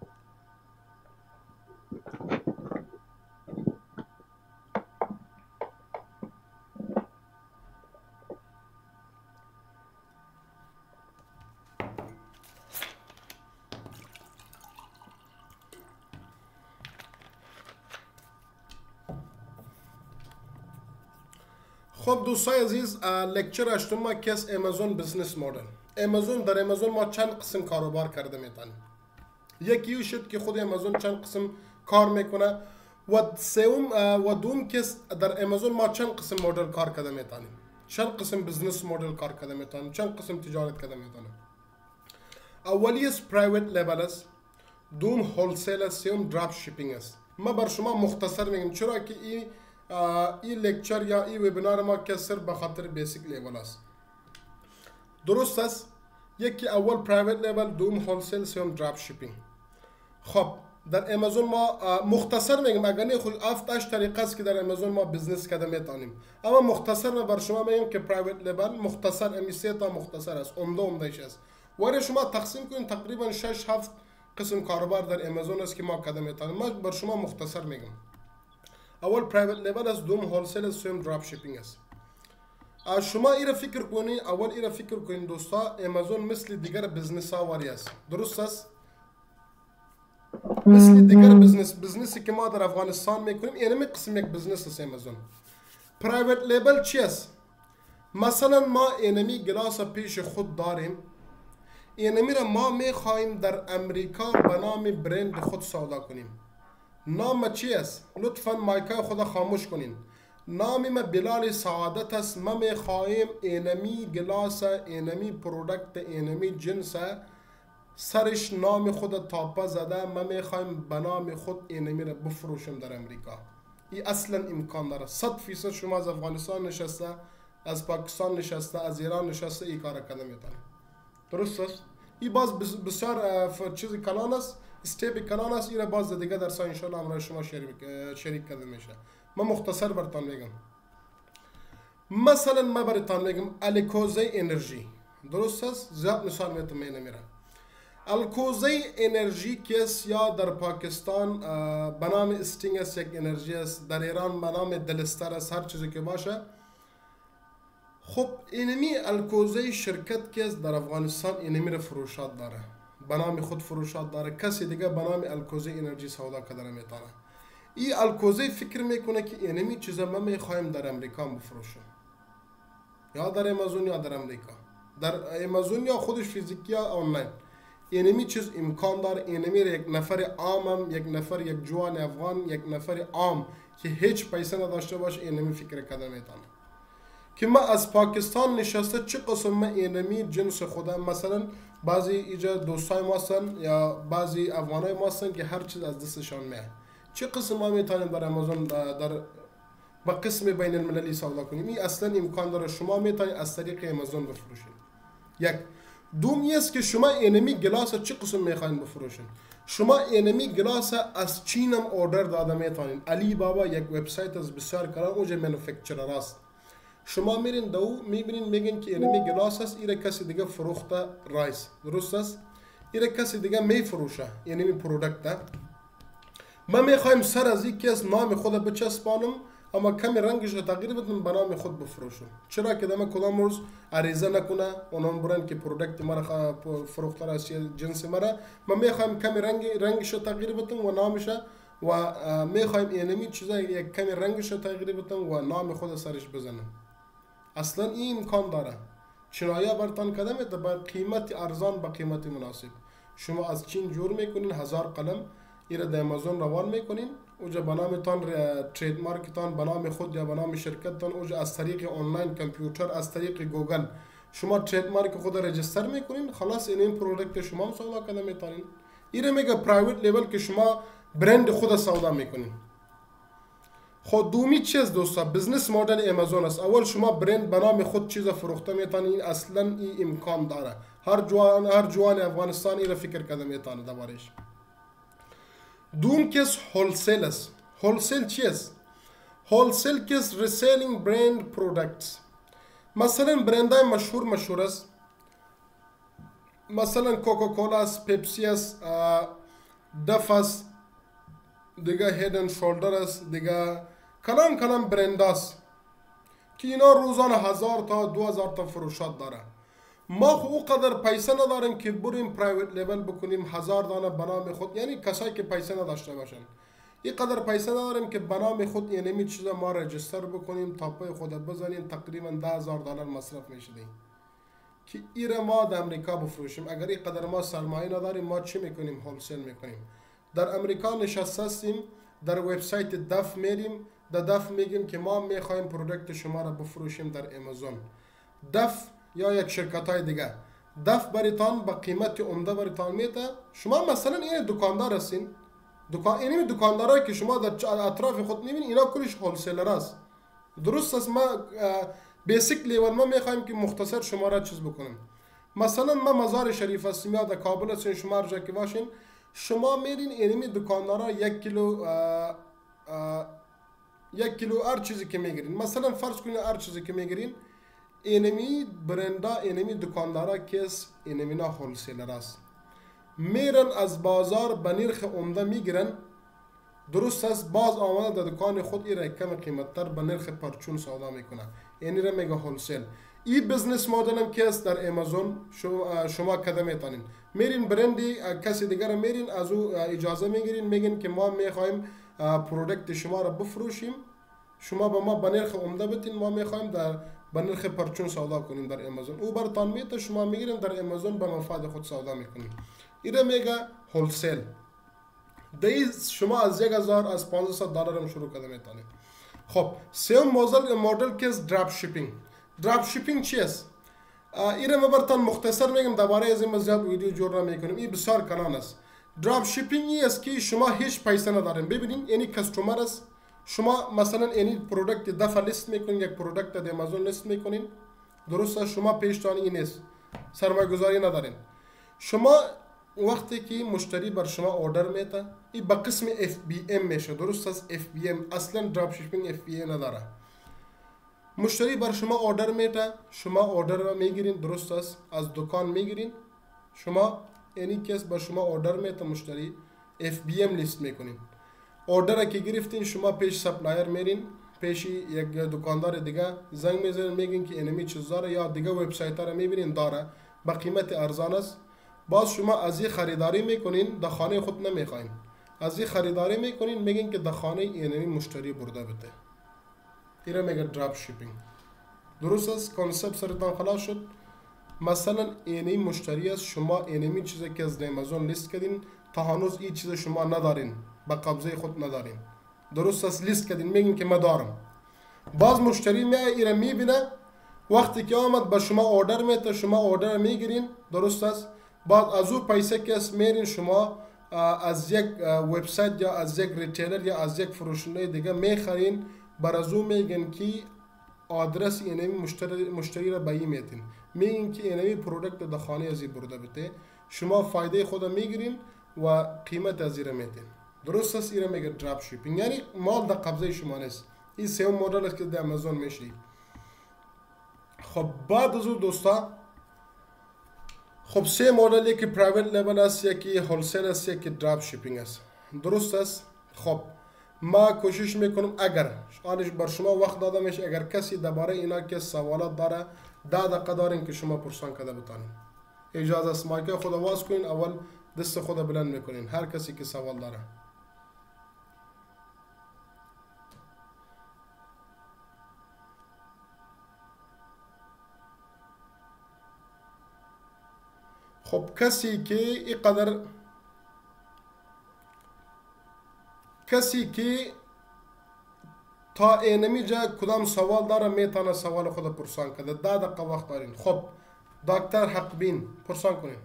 خب دوستای عزیز لکچر اشتم ما کس امازون بزنس مدل. امازون در امازون ما چند قسم کاروبار کرده میتونیم. یکی شد که خود امازون چند قسم کار میکنه و سوم و دوم کس در امازون ما چند قسم مدل کار کرده میتونیم، چند قسم بزنس مدل کار کرده میتونیم، چند قسم تجارت کرده میتونیم. اولی است پرایوت لیبل است، دوم هولسیل است، سوم دراپ شیپینگ است. ما بر شما مختصر میگم چرا که این لکچر یا این وبینار ما کسر به خاطر بیسیک لیبل است. درست است. یکی اول پرایوت لیبل، دوم هولسیل، سوم دراپ شیپینگ. خب در امازون ما مختصر میگم، اگر نه خود 7-8 طریقه است که در امازون ما بزنس کرده میتونیم، اما مختصر من بر شما میگم که پرایوت لیبل مختصر امی 3 تا مختصر است، عمدهش است. ولی شما تقسیم کنید تقریبا 6-7 قسم کاروبار در امازون است که ما کرده میتونیم. ما بر شما مختصر میگم. اول پرایوت لیبل است، دوم هولسیل است، سوم دراپ شیپینگ است. شما ایره فکر کنید، اول ایره فکر کنید دوستا، امازون مثل دیگر بزنس ها واری است. درست است؟ مثل دیگر بزنسی که ما در افغانستان میکنیم، اینمی قسم یک بزنس است امازون. پرایوت لیبل چی است؟ مثلا ما اینمی گلاس پیش خود داریم، اینمی را ما میخواهیم در امریکا به نام برند خود سودا کنیم. نام چی است؟ لطفا مایکای خدا خاموش کنین. نام ما بلال سعادت است. ما میخواهیم اینمی گلاس، اینمی پرودکت، اینمی جنس سرش نام خود تاپا زده، ما میخوایم به نام خود اینمی را بفروشیم در امریکا. این اصلا امکان داره. 100% شما از افغانستان نشسته، از پاکستان نشسته، از ایران نشسته این کار کردن میتونه. درست است؟ این باز بسیار چیز کلان است، استیپ کلان است. این باز دیگه در سا انشاءالله امروز شما شریک کرده میشه. من مختصر براتون میگم. مثلا ما براتون میگم الکوزه انرژی. درست است؟ زیاد مثال میتونم نمیره. الکوزه انرژی کس یا در پاکستان به نام استینگ است، یک انرژی است. در ایران به نام دلستر است، هر چیزی که باشه. خب اینمی الکوزه شرکت که در افغانستان اینمی را فروشات داره، به نام خود فروشات داره. کسی دیگه به نام الکوزه انرژی سودا کردن میتونه. این الکوزه فکر میکنه که اینمی چیزا ما میخوایم در امریکا بفروشیم، یا در امازون یا در امریکا، در امازون یا خودش فیزیکی یا آنلاین. اینمی چیز امکان داره. اینمی یک نفر عامم، یک نفر، یک جوان افغان، یک نفر عام که هیچ پیسه نداشته باشه اینمی فکر کردن میتونه که ما از پاکستان نشسته چه قسم ما اینمی جنس خودم، مثلا بعضی ایجا دوستای ما هستن یا بعضی افغانای ما هستن که هر چیز از دستشان میاد، چه قسم ما میتونیم در امازون در با قسم بین المللی سودا کنیم. این اصلا امکان داره. شما میتونید از طریق امازون بفروشید. یک دوم است که شما اینمی گلاس چه قسم میخواین بفروشین. شما اینمی گلاس از چین هم اوردر داده میتونین. علی بابا یک وبسایت از بسیار کلان اوج مانیفکتچرر است. شما میرین دو میبینین میگین که اینمی گلاس است، ایره کسی دیگه فروخته رایس، درست است؟ ایره کسی دیگه میفروشه اینمی پروداکت. ما میخوایم سر از این کس نام خود بچسبانم اما کمی رنگش رو تغییر بدم به نام خود بفروشم. چرا که دم کدام روز عریضه نکنه اونم برن که پروداکت مرا فروخته است یا جنس مرا، ما میخوایم کمی رنگش رو تغییر بدم و نامش و میخوایم اینمی چیزا یک کمی رنگش رو تغییر بدم و نام خود سرش بزنم. اصلا این امکان داره. چنایا برتان کدام با قیمت ارزان با قیمت مناسب. شما از چین جور میکنین 1000 قلم ایره در امازون روان میکنین، اوجا به نامتان ترید مارکتان به نام خود یا به نام شرکتتان اوجا از طریق آنلاین کامپیوتر از طریق گوگل شما ترید مارک خود رجستر میکنین، خلاص این پروداکت شما هم سودا کنه میتونین. ایره میگه پرایوت لیبل که شما برند خود سودا میکنین. خود دومی چیز دوستا بزنس مدل امازون است. اول شما برند به نام خود چیز فروخته میتونین، اصلا این امکان داره. هر جوان افغانستان ایره فکر کرده میتونه دربارش. دوم کس هولسیل است. هولسیل چی است؟ هولسیل کس ریسیلینگ برند پروداکتس. مثلا برندهای مشهور است. مثلا کوکاکولا است، پپسی است، دف است، دیگه هید اند شولدر است، دیگه کلام برند است که اینا روزانه 1000 تا 2000 تا فروشات داره. ما خو او قدر پیسه نداریم که بریم پرایوت لیبل بکنیم 1000 دانه بنام خود، یعنی کسایی که پیسه نداشته باشن این قدر پیسه نداریم که بنام خود اینمی چیزا ما رجستر بکنیم، تاپای خود بزنیم، تقریبا 10000 دلار مصرف میشه که ایره ما در امریکا بفروشیم. اگر این قدر ما سرمایه نداریم ما چی میکنیم؟ هولسیل میکنیم. در امریکا نشسته هستیم، در وبسایت دف میریم، در دف میگیم که ما میخوایم پروداکت شما را بفروشیم در امازون. دف یا یک شرکت های دیگه دف بریتان با قیمت عمده بریتان میده. شما مثلا این دکاندار هستین، این دکاندارایی که شما در اطراف خود میبینید اینا کلش هولسیلر است، درست است؟ ما بیسیک لیول ما میخوایم که مختصر شما را چیز بکنیم. مثلا ما مزار شریف هستیم یا در کابل هستین، شما هر جا که باشین شما میرین اینمی دکاندارا 1 کیلو هر چیزی که میگیرین، مثلا فرض کنید هر چیزی که میگیرین اینمی برندا اینمی دکاندارا کس اینمی نا هولسیلر است، میرن از بازار به نرخ عمده میگیرن، درست است؟ باز آمده در دکان خود ایره کم قیمت تر به نرخ پرچون سودا میکنه، یعنی را میگه هولسیل. این بزنس مدل هم که است در امازون شما کده میتونین میرین برندی کسی دیگر میرین از او اجازه میگیرین، میگین که ما میخوایم پروداکت شما را بفروشیم، شما به ما به نرخ عمده بتین، ما میخوایم در به نرخ پرچون سودا کنیم در امازون. او برتان میته، شما میگیرین در امازون به مفاد خود سودا میکنین. ایره میگه هولسیل. دی شما از 1000 از 1500 دلار هم شروع کرده میتونید. خب سوم مدل که است دراپ شیپینگ. دراپ شیپینگ چی است؟ ایره ما برتان مختصر میگم، درباره از این زیاد ویدیو جور نمیکنیم، این بسیار کلان است. دراپ شیپینگ ای است که شما هیچ پیسه ندارین. ببینین یعنی کاستومر است، شما مثلا یعنی پروداکت دفعه لیست میکنین، یک پروداکت در امازون لیست میکنین، درست است؟ شما پیشتانی این نیست، سرمایه گذاری ندارین. شما وقتی که مشتری بر شما اوردر میته این با قسم FBM میشه، درست است؟ FBM اصلا دراپ شیپینگ FBA نداره. مشتری بر شما اوردر میته، شما اوردر را میگیرین، درست است؟ از دکان میگیرین، شما یعنی کس بر شما اوردر میته مشتری FBM لیست میکنین. اوردر که گرفتین شما پیش سپلایر میرین، پیش یک دکاندار دیگه زنگ میزنین، میگین که اینمی چیز داره یا دیگه وبسایت را میبینین داره با قیمت ارزان است. باز شما از این خریداری میکنین، در خانه خود نمیخواین، از این خریداری میکنین، میگین که در خانه اینمی مشتری برده بده. ایره میگه دراپ شیپینگ، درست است؟ کانسپت سرتان خلاص شد. مثلا اینمی مشتری است، شما اینمی چیزی که از امازون لیست کردین تا هنوز این چیز شما ندارین، با قبضه خود ندارین، درست است؟ لیست کردین، میگین که ما دارم. باز مشتری میاد ایره میبینه، وقتی که آمد به شما اوردر میته، شما اوردر میگیرین، درست است؟ بعد از او پیسه که اس میرین شما از یک وبسایت یا از یک ریتیلر یا از یک فروشنده دیگه میخرین، بر از او میگن که آدرس اینمی مشتری را به این میتین، میگن که اینمی پروداکت در خانه ازی برده بده، شما فایده خود میگیرین. و قیمت از ایره میتین. درست است؟ ایره میگه دراپ شیپینگ، یعنی مال در قبضه شما نیست. این سوم مدل است که در امازون میشه. خب بعد از اون دوستا، خب سه مدل، یکی پرایوت لیبل است، یکی هولسیل است، یکی دراپ شیپینگ است. درست است؟ خب ما کوشش میکنم اگر آنش بر شما وقت داده میشه، اگر کسی درباره اینا که سوالات داره 10 دقیقه دارین که شما پرسان کرده بتانین. اجازه است مایک خود واز کنین، اول دست خود بلند میکنین هر کسی که سوال داره. خب کسی که تا اینمی جا کدام سوال داره میتونه سوال خود پرسان کنه. 10 دقیقه وقت دارین. خب دکتر حقبین پرسان کنین.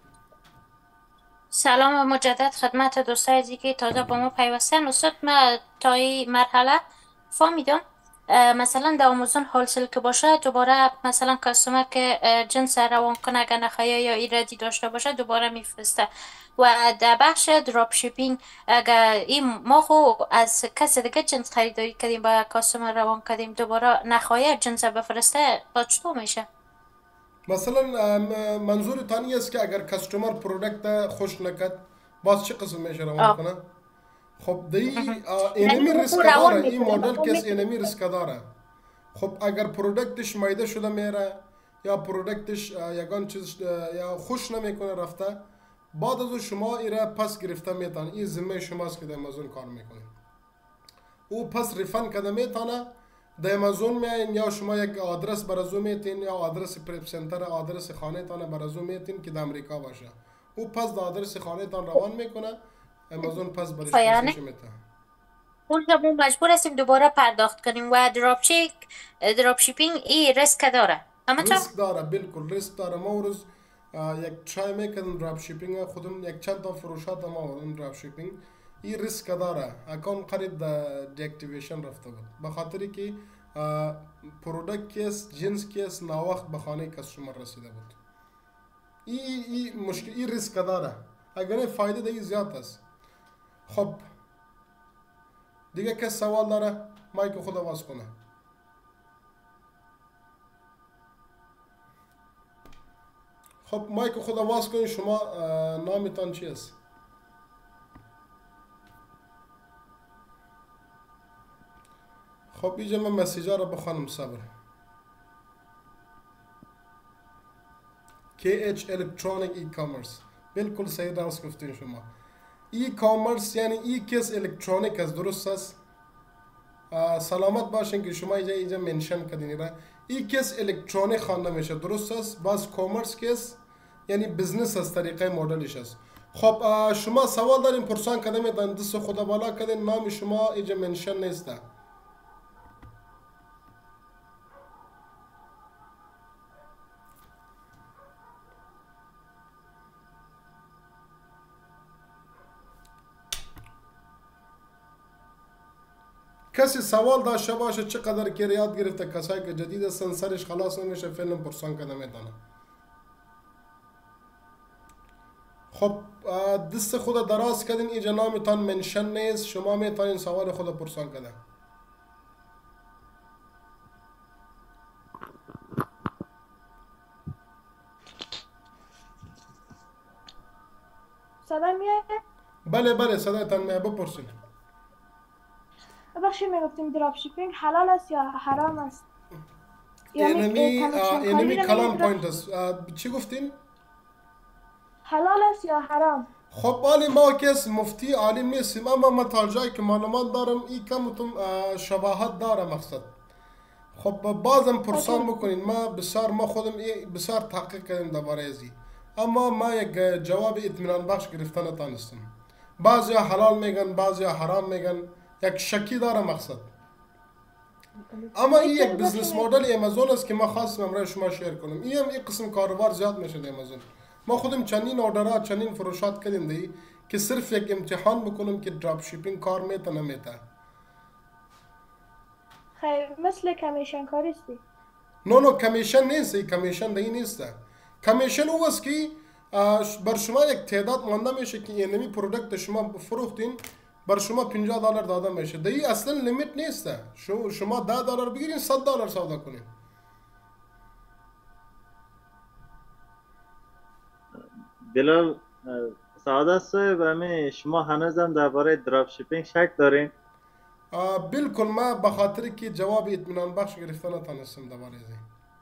سلام مجدد خدمت دوستای عزیزی که تازه با ما پیوستن. استاد ما تا این مرحله فهمیدم مثلا در آمازون هولسل که باشه دوباره مثلا کاستومر که جنس روان کنه اگر نخواهی یا ایرادی داشته باشه دوباره میفرسته. و در بخش دراپ شیپینگ اگر این ما خو از کسی دیگه جنس خریداری کردیم با کاستومر روان کردیم دوباره نخواهی جنس بفرسته با چطور میشه؟ مثلا منظور تانی است که اگر کستومر پرودکت خوش نکد باز چه قسم میشه روان کنه؟ خب دی اینمی ریسک داره، این مدل کس اینمی ریسک داره. خب اگر پرودکتش مایده شده میره یا پرودکتش یگان چیز یا خوش نمیکنه رفته، بعد از شما ایره پس گرفته میتون. این ذمه شماست که در امازون کار میکنید. او پس ریفند کده میتونه. در امازون میاین یا شما یک آدرس برازو میتین یا آدرس پریپ سنتر، آدرس خانه تانه برازو میتین که در امریکا باشه. او پس در آدرس خانه تان روان میکنه، امازون پس برش پسش میتونه. اونجا ما مجبور هستیم دوباره پرداخت کنیم و دراپ شیپینگ این ریسک داره. ریسک داره، بالکل ریسک داره. ما روز یک ترای میکردم دراپ شیپینگ، خودم یک چند تا فروشات ما آوردم دراپ شیپینگ. این ریسک داره. اکانت قریب دی اکتیویشن رفته بود به خاطری که پرودکت کیس جنس کیس ناوقت به خانه کستومر رسیده بود. این مشکل، این ریسک داره. اگر فایده دی زیاد است. خب دیگه کس سوال داره مایک خود باز کنه. خب مایک خود باز کنید. شما نامتان چی است؟ خب اینجا من مسیجا را بخوانم. صبر. KH Electronic E-Commerce. بالکل صحیح درست گفتین شما. E-Commerce یعنی ای کس الکترونیک است. درست است؟ سلامت باشین که شما اینجا منشن کردین را. ای کس الکترونیک خوانده میشه. درست است؟ باز کامرس کس یعنی بزنس از طریقه مدلش است. خب شما سوال دارین پرسان کده میدن، دست خدا بالا کدین، نام شما اینجا منشن نیسته. کسی سوال داشته باشه چقدر که یاد گرفته، کسایی که جدید هستن سرش خلاص نمیشه فیلم پرسان کده میدانه. خب دست خود دراز کردین، اینجا نامتان منشن نیست، شما میتونین سوال خود پرسان کده. صدا میاد؟ بله صدایتان میاد، بپرسین. بخشی میگفتیم دراپ شیپینگ حلال است یا حرام است؟ اینمی کلام پوینت است. چی گفتین؟ حلال است یا حرام؟ خب بالی ما کس مفتی عالم نیستیم، اما من تا جایی که معلومات دارم این کمتون شباهت داره مقصد. خب بازم پرسان بکنین. ما خودم بسیار تحقیق کردیم درباره ازی، اما ما یک جواب اطمینان بخش گرفتن نتونستم. بعضی حلال میگن، بعضی حرام میگن، یک شکی داره مقصد. اما این یک بزنس مدل امازون است که ما خواستم امروز شما شیر کنم. این قسم کاروبار زیاد میشه در امازون. ما خودم چندین آردرات چندین فروشات کردیم دی که صرف یک امتحان بکنم که دراپ شیپینگ کار میته نمیته. خیلی مثل کمیشن کاریستی؟ نو کمیشن نیست. کمیشن دی نیست. کمیشن او است که بر شما یک تعداد مانده میشه که اینمی پرودکت شما فروختین بر شما $50 داده میشه. دیگه اصلا لیمیت نیست. شما $10 بگیرین $100 سودا کنین. بلال سعادت صاحب، شما هنوزم درباره دراپ شیپینگ شک دارین؟ بالکل، ما به خاطر که جواب اطمینان بخش گرفتن نتونستم درباره این.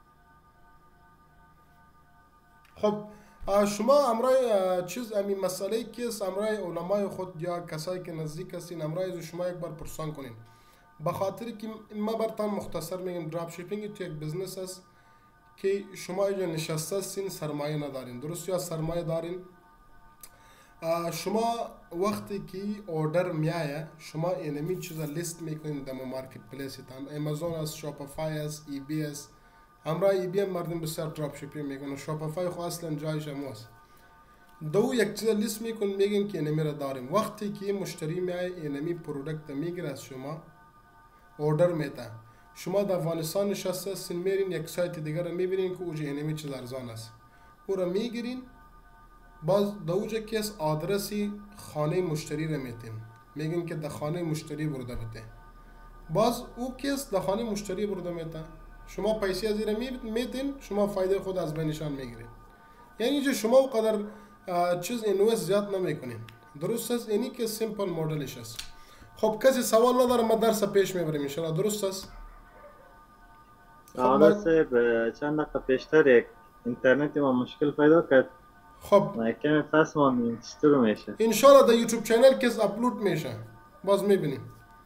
خب شما امرای چیز همین مسئله که امرای علمای خود یا کسایی که نزدیک هستین امرای شما یک بار پرسان کنین. به خاطر که ما براتون مختصر میگم دراپ شیپینگ تو یک بزنس است که شما اینجا نشسته هستین، سرمایه ندارین، درست یا سرمایه دارین. شما وقتی که اوردر میایه شما اینمی چیزا لیست میکنین در مارکت پلیستان، امازون است، شاپیفای است، ای بی است. همراه ای بی مردم بسیار دراپ شیپینگ میکنن، شاپیفای خو اصلا جایش هماست. دو یک چیز لیست میکنین میگین که اینمی را داریم. وقتی که مشتری میایه اینمی پرودکت میگیره از شما اوردر میده، شما در افغانستان نشسته هستین میرین یک سایت دیگر را میبینین که اوجه اینمی چیز ارزان است، او را میگیرین. باز دوجه کس آدرسی خانه مشتری را میتین، میگین که در خانه مشتری برده بده. باز او کس در خانه مشتری برده میته، شما پیسی از این میتین، شما فایده خود از بینشان میگیرین. یعنی جو شما قدر چیز اینوست زیاد نمیکنین. درست است؟ اینی که سیمپل مدلش است. خب کسی سوال نداره ما درس پیش میبریم ان شاء الله. درست است؟ سعادت صاحب چند دقیقه پیشتر یک اینترنت ما مشکل پیدا کرد. خب کمی پس ما چطور میشه؟ ان شاء الله در یوتیوب چینل کس اپلود میشه، باز میبینیم.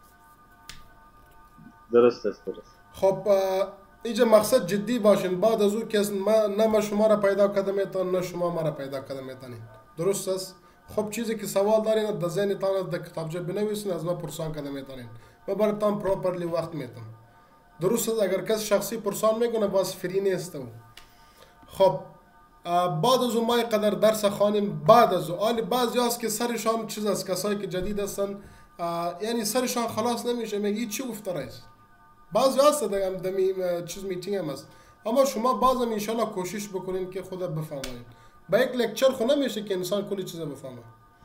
درست است. درست. خب اینجا مقصد جدی باشین. بعد از او کس نه ما شما را پیدا کرده میتون نه شما ما را پیدا کرده میتونین. درست است؟ خب چیزی که سوال دارین در ذهنتان در کتابچه بنویسین، از ما پرسان کرده میتونین، ما براتون پراپرلی وقت میتم. درست است؟ اگر کس شخصی پرسان میکنه باز فری نیست. خب بعد از اون ما قدر درس خوانیم. بعد از اون بعضی هست که سرشان چیز است، کسایی که جدید هستن یعنی سرشان خلاص نمیشه، میگه چی گفته رئیس. بعضی هست در چیز میتینگ هم هست، اما شما بازم انشالله کوشش بکنین که خدا بفهمین. با یک لکچر خود نمیشه که انسان کلی چیزا بفهمه.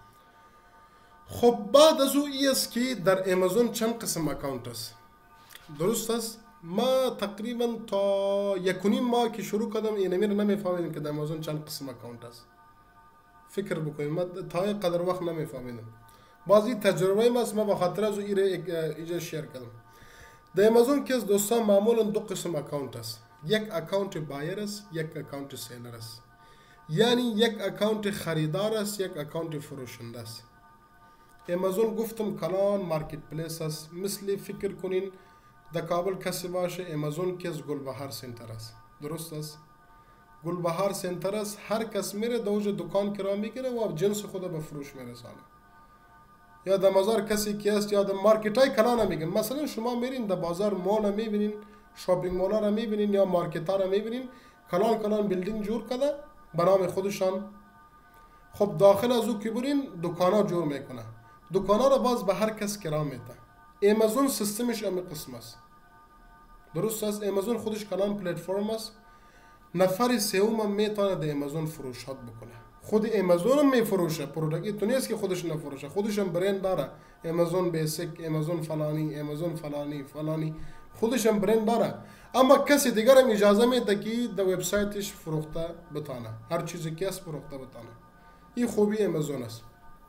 خب بعد از اون ای است که در امازون چند قسم اکاونت است. درست است؟ ما تقریبا تا 1.5 ماه که شروع کردم اینمی رو نمیفهمیدم که در امازون چند قسم اکاونت است. فکر بکنید ما تا قدر وقت نمیفهمیدم. بازی تجربه ما است، ما به خاطر از ایجا شیر کردم. در امازون که از دوستان معمولا 2 قسم اکاونت است. یک اکاونت بایر است، یک اکاونت سیلر است. یعنی یک اکاونت خریدار است، یک اکاونت فروشنده است. امازون گفتم کلان مارکت پلیس است. مثل فکر کنین در کابل کسی باشه امازون که از گلبهار سنتر است. درست است؟ گلبهار سنتر است، هر کس میره دوج دکان کرا میگیره و جنس خود به فروش میرسانه. یا در بازار کسی که است یا در مارکت های کلان میگن، مثلا شما میرین در بازار مال میبینین، شاپینگ مال را میبینین یا مارکت ها را میبینین، کلان بیلدینگ جور کرده به نام خودشان. خب داخل از او که برین دکان ها جور میکنه، دکان ها را باز به هر کس کرا میده. امازون سیستمش امی قسم است. درست است؟ امازون خودش کلان پلتفرم است. نفر سوم هم میتونه در امازون فروشات بکنه. خود امازون هم میفروشه پروداکت، تو نیست که خودش نفروشه، خودش هم برند داره. امازون بیسیک، امازون فلانی، امازون فلانی، خودش هم برند داره. اما کسی دیگر هم اجازه میده که در وبسایتش فروخته بتانه، هر چیزی که است فروخته بتانه. این خوبی امازون است.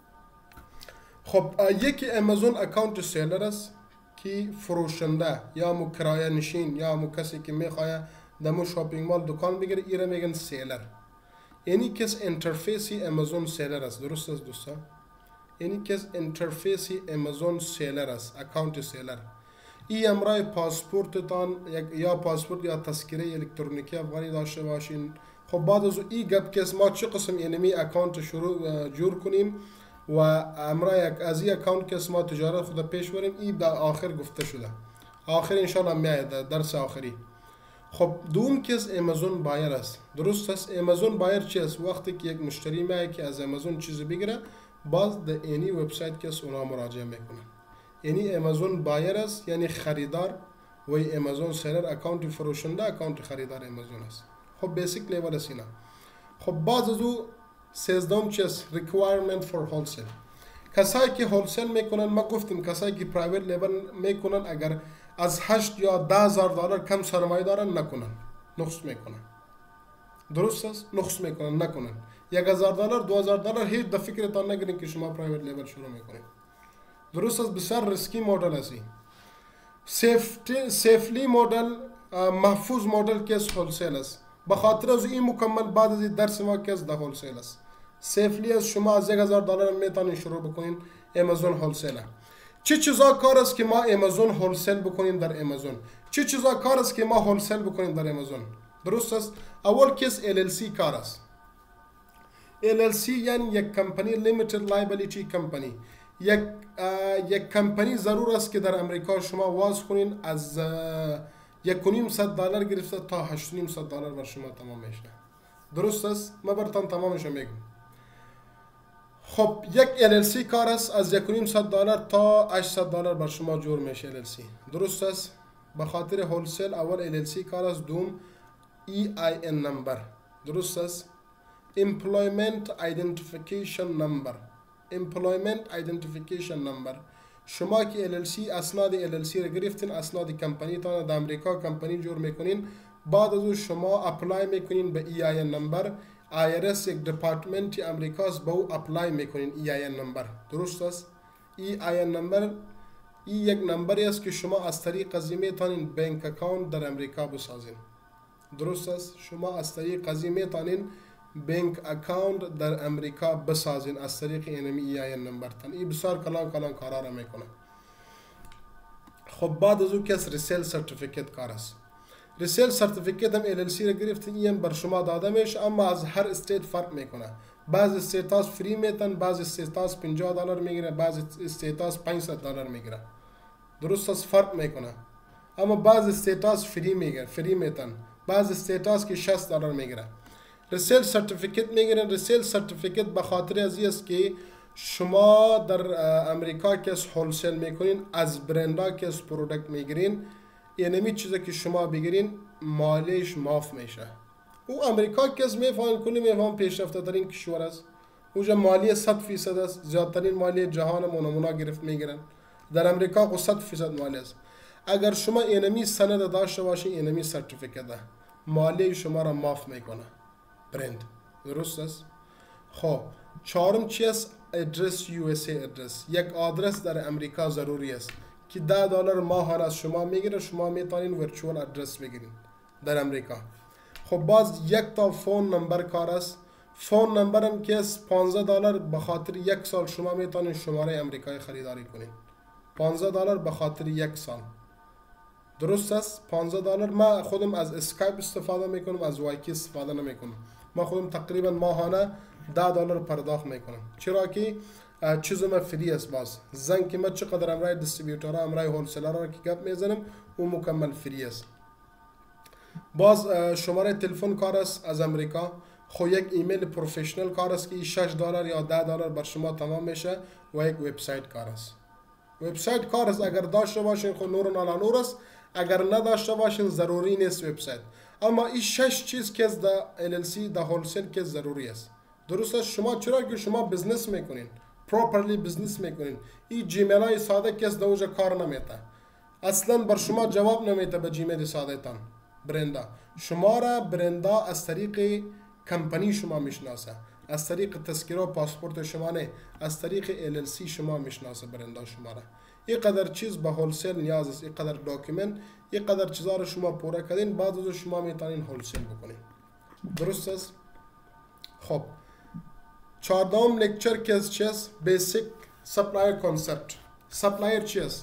خب یکی امازون اکاونت سیلر است که فروشنده یا مو کرایه نشین یا مو کسی که میخواه دمو شاپینگ مال دکان بگیره، ایره میگن سیلر. یعنی کس انترفیسی امازون سیلر است. درست است دوستان؟ یعنی کس انترفیسی امازون سیلر است، اکاونت سیلر. ای امرای پاسپورتتان یا پاسپورت یا تذکره الکترونیکی افغانی داشته باشین. خب بعد از ای گپ کس ما چه قسم اینمی اکاونت جور کنیم و امرای از این اکاونت کس ما تجارت خود پیش بریم، ای در آخر گفته شده، آخر انشاءالله میاید درس آخری. خب دوم کس امازون بایر است. درست است؟ امازون بایر چی است؟ وقتی که یک مشتری میاد که از امازون چیزی بگیره، باز در اینی وبسایت کس اونا مراجعه میکنه. یعنی امازون بایر است یعنی خریدار و امازون سیلر اکاونت فروشنده، اکاونت خریدار امازون است. خب بیسیک لیول است اینا. خب باز از او سیزدهم چی است؟ requirement for wholesale. کسایی که هولسل میکنن، ما گفتیم کسایی که پرایوت لیبل میکنن اگر از 8 یا 10,000 دلار کم سرمایه دارن نکنن، نقص میکنن. درست است؟ نقص میکنن، نکنن. 1,000 دلار 2,000 دلار هیچ در فکرتان نگیرین که شما پرایوت لیبل شروع میکنید. درست است؟ بسیار ریسکی مدل است. سیفلی مدل، محفوظ مدل که از هولسل است. به خاطر از این مکمل بعد از درس ما که از ده هولسل است. سیفلی از شما از 1,000 دلار میتونین شروع بکنین امازون هولسل. چه چیزا کار است که ما امازون هولسل بکنیم در امازون؟ چه چیزا کار است که ما هولسل بکنیم در امازون؟ درست است؟ اول کس LLC کار است. LLC یعنی یک کمپانی، لیمیتد لایبیلیتی کمپانی. یک کمپانی ضرور است که در امریکا شما واز کنین، از 1.5 دلار گرفته تا 8.5 دلار بر شما تمام میشه. درست است؟ ما براتون تمامش میگم. خب یک LLC کار است از 1.5 دلار تا 800 دلار بر شما جور میشه LLC. درست است؟ به خاطر هولسل اول LLC کار است، دوم EIN نمبر. درست است؟ Employment Identification Number. Employment Identification Number. شما که LLC اسناد LLC را گرفتین، اسناد کمپانی تان در امریکا کمپانی جور میکنین، بعد از اون شما اپلای میکنین به EIN نمبر. IRS یک دپارتمنت امریکاست، به او اپلای میکنین EIN نمبر. درست است؟ EIN نمبر یک نمبری است که شما از طریق از این میتونین بانک اکاونت در امریکا بسازین. درست است؟ شما از طریق از این میتونین بانک اکاونت در امریکا بسازین از طریق اینمی EIN نمبر تان. این بسیار کلان کارا را میکنه. خب بعد از او کس ریسیل سرتیفیکیت کار است. ریسیل سرتیفیکیت هم LLC را گرفتین، این بر شما داده میشه، اما از هر استیت فرق میکنه. بعض استیتاس فری میتن، بعض استیتاس 50 دلار میگیره، بعض استیتاس 500 دلار میگیره. درست است؟ فرق میکنه. اما بعض استیتاس فری میتن، بعض استیتاس که 60 دلار میگیره. ریسیل سرتیفیکیت میگیرن. ریسیل سرتیفیکیت به خاطر از است که شما در امریکا که هولسل میکنین، از برندا که از پروداکت میگیرین، اینمی چیزی که شما بگیرین مالیش معاف میشه. او امریکا که از میفهمین کنی میفهم پیشرفته ترین کشور است. اونجا مالی 100% است، زیادترین مالی جهان نمونه گرفت میگیرن. در امریکا 100% مالی است. اگر شما اینمی سند داشته باشین، اینمی سرتیفیکیت مالی شما را معاف میکنه برند. درست است؟ خب چهارم چی است؟ ادرس USA ادرس. یک آدرس در امریکا ضروری است که 10 دلار ماهانه از شما میگیره، شما میتونین ورچوال ادرس بگیرین در امریکا. خب باز یک تا فون نمبر کار است. فون نمبر هم که است 15 دلار به خاطر یک سال شما میتونین شماره امریکایی خریداری کنین. 15 دلار به خاطر یک سال. درست است؟ 15 دلار. ما خودم از اسکایپ استفاده میکنم، از وایکی استفاده نمیکنم. ما خودم تقریبا ماهانه 10 دلار پرداخت میکنم، چرا که چیزم فری است. باز زنگ که من چقدر امرای دیستریبیوتورها، امرای هولسلرها که گپ میزنم او مکمل فری است. باز شماره تلفن کار است از امریکا. خو یک ایمیل پروفشنال کار است که 6 دلار یا 10 دلار بر شما تمام میشه، و یک وبسایت کار است. وبسایت کار است اگر داشته باشین خو نور و نور است، اگر نداشته باشین ضروری نیست وبسایت. اما این 6 چیز که از LLC در هولسل که ضروری است. درست است؟ شما چرا که شما بزنس میکنین، پراپرلی بزنس میکنین، این جیمیل های ساده که از دوجه کار نمیته، اصلا بر شما جواب نمیته به جیمیل ساده تان. برندا شما را برندا از طریق کمپانی شما میشناسه، از طریق تذکره و پاسپورت شما نه، از طریق LLC شما میشناسه برندا شما را. این قدر چیز به هولسل نیاز است، این قدر داکیومنت، این قدر چیزا رو شما پوره کردین، بعد از شما میتونین هولسل بکنین. درست است؟ خب 14ام لکچر که از چیست؟ بیسیک سپلایر کانسپت. سپلایر چیست؟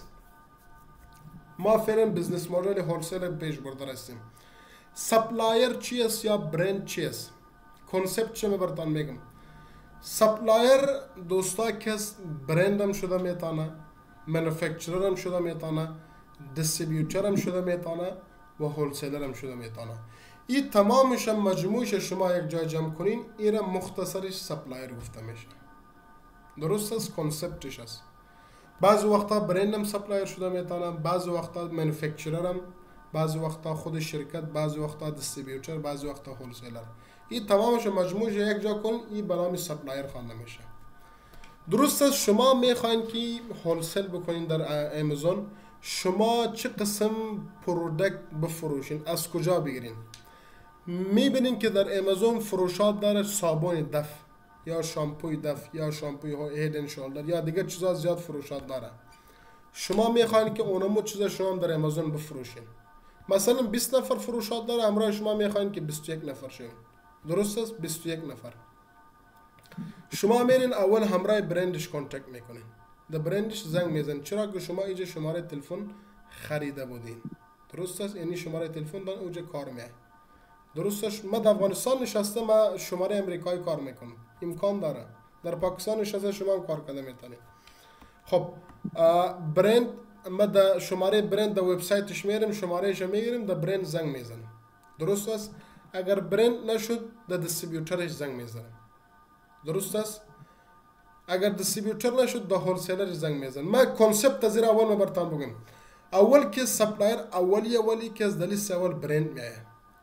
ما فعلا بزنس مدل هولسل پیش برده هستیم. سپلایر چیست یا برند چیست؟ کانسپت چه براتون میگم. سپلایر دوستا کس برند هم شده میتونه، مانیفکتچرر هم شده میتونه، دیستریبیوتور هم شده میتونه و هولسلر هم شده میتونه. این تمامش هم مجموعش شما یک جای جمع کنین، این را مختصرش سپلایر گفته میشه. درست است؟ کانسپتش است. بعض وقتا برند هم سپلایر شده میتونه، بعض وقتا مانیفکتچرر هم، بعض وقتا خود شرکت، بعض وقتا دیستریبیوتور، بعض وقتا هولسلر. این تمامش مجموعش یک جا کن، این به نام سپلایر خوانده میشه. درست است شما میخواین که هولسل بکنین در امازون، شما چه قسم پرودکت بفروشین، از کجا بگیرین؟ میبینین که در امازون فروشات داره صابون دف یا شامپوی دف یا شامپوی هید اند شولدر یا دیگه چیزا زیاد فروشات داره. شما میخواین که اونمو چیزا شما در امازون بفروشین. مثلا 20 نفر فروشات داره، همراه شما میخواین که 21 نفر شوین. درست است؟ 21 نفر. شما میرین اول همراه برندش کانتکت میکنین، در برندش زنگ میزن، چرا که شما اینجا شماره تلفن خریده بودین. درست است؟ یعنی شماره تلفن دان اونجا کار میه. درست است؟ من در افغانستان نشسته، من شماره امریکایی کار میکنم، امکان داره. در پاکستان نشسته شما هم کار کرده میتونید. خب برند، ما در شماره برند در وبسایتش میریم، شمارهش میگیریم، در برند زنگ میزنیم. درست است؟ اگر برند نشد در دیستریبیوتورش زنگ میزنیم. درست است؟ اگر دیستریبیوتور نشد در هولسیلر زنگ میزنیم. ما کانسپت از اول ما براتون بگم. اول که سپلایر اولی که از دلیل اول برند میایه،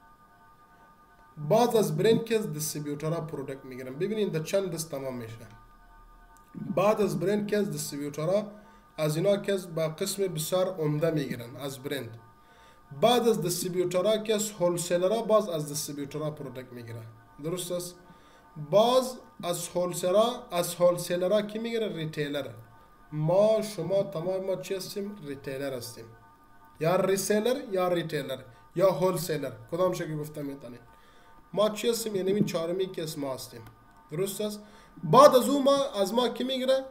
بعد از برند که از دیستریبیوتورها پرودکت میگیرن. ببینید در چند دست تمام میشه. بعد از برند که از دیستریبیوتورها از اینا که از با قسم بسیار عمده میگیرن از برند. بعد از دیستریبیوتورها که از هولسیلرها باز از دیستریبیوتورها پرودکت میگیرن. درست است؟ باز از هولسیلرها کی میگیره؟ ریتیلر. ما شما تمام ما چی هستیم؟ ریتیلر هستیم. یا ریسیلر یا ریتیلر یا هولسیلر، کدام شکلی گفتم میتونید. ما چی هستیم؟ یعنی این چهارمی که اسم ما هستیم. درست است؟ بعد از اون از ما کی میگیره؟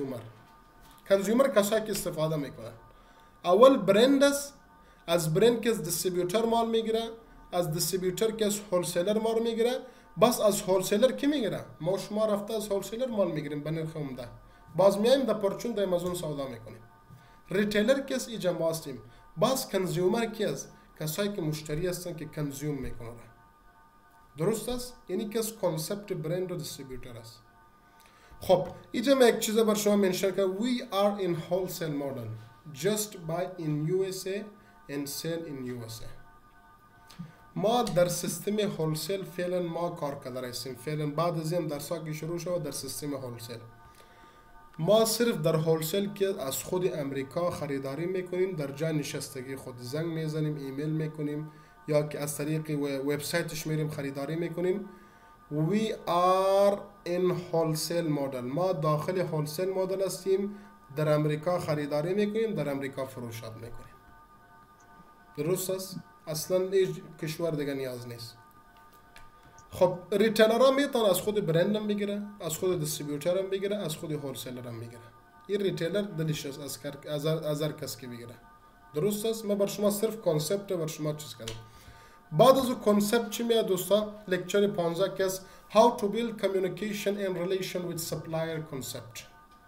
کنزیومر کسایی که استفاده میکنن. اول برند است، از برند که از دیستریبیوتور مال میگیره، از دیستریبیوتور که از هولسیلر مال میگیره، بس از هولسیلر کی میگیره؟ ما شما رفته از هولسیلر مال میگیریم به نرخ عمده، باز میایم در پرچون در امازون سودا میکنیم. ریتیلر که از اینجا ما هستیم. باز کنزیومر کی است؟ کسایی که مشتری هستن که کنزیوم میکنن. درست است؟ یعنی که از کانسپت برند و دیستریبیوتور است. خب اینجا من یک چیز بر شما منشن که we are in wholesale model, just buy in USA and sell in USA. ما در سیستم هولسیل فعلا ما کار کرده هستیم. فعلا بعد از این درسا که شروع شد در سیستم هولسیل ما صرف در هولسیل که از خود امریکا خریداری میکنیم، در جای نشستگی خود زنگ میزنیم، ایمیل میکنیم یا که از طریق وبسایتش میریم خریداری میکنیم. We are in wholesale model. ما داخل هولسیل مدل هستیم، در امریکا خریداری میکنیم، در امریکا فروشات میکنیم. درست است؟ اصلا هیچ کشور دیگه نیاز نیست. خب ریتیلر ها میتونن از خود برند هم بگیره، از خود دیستریبیوتور هم بگیره، از خود هولسیلر هم بگیره. این ریتیلر دلش از هر کس که بگیره. درست است؟ من بر شما صرف کانسپت بر شما چیز کردم. بعد از اون کانسپت چی میاد دوستا؟ لکچر 15 که است How to build communication and relation with supplier concept.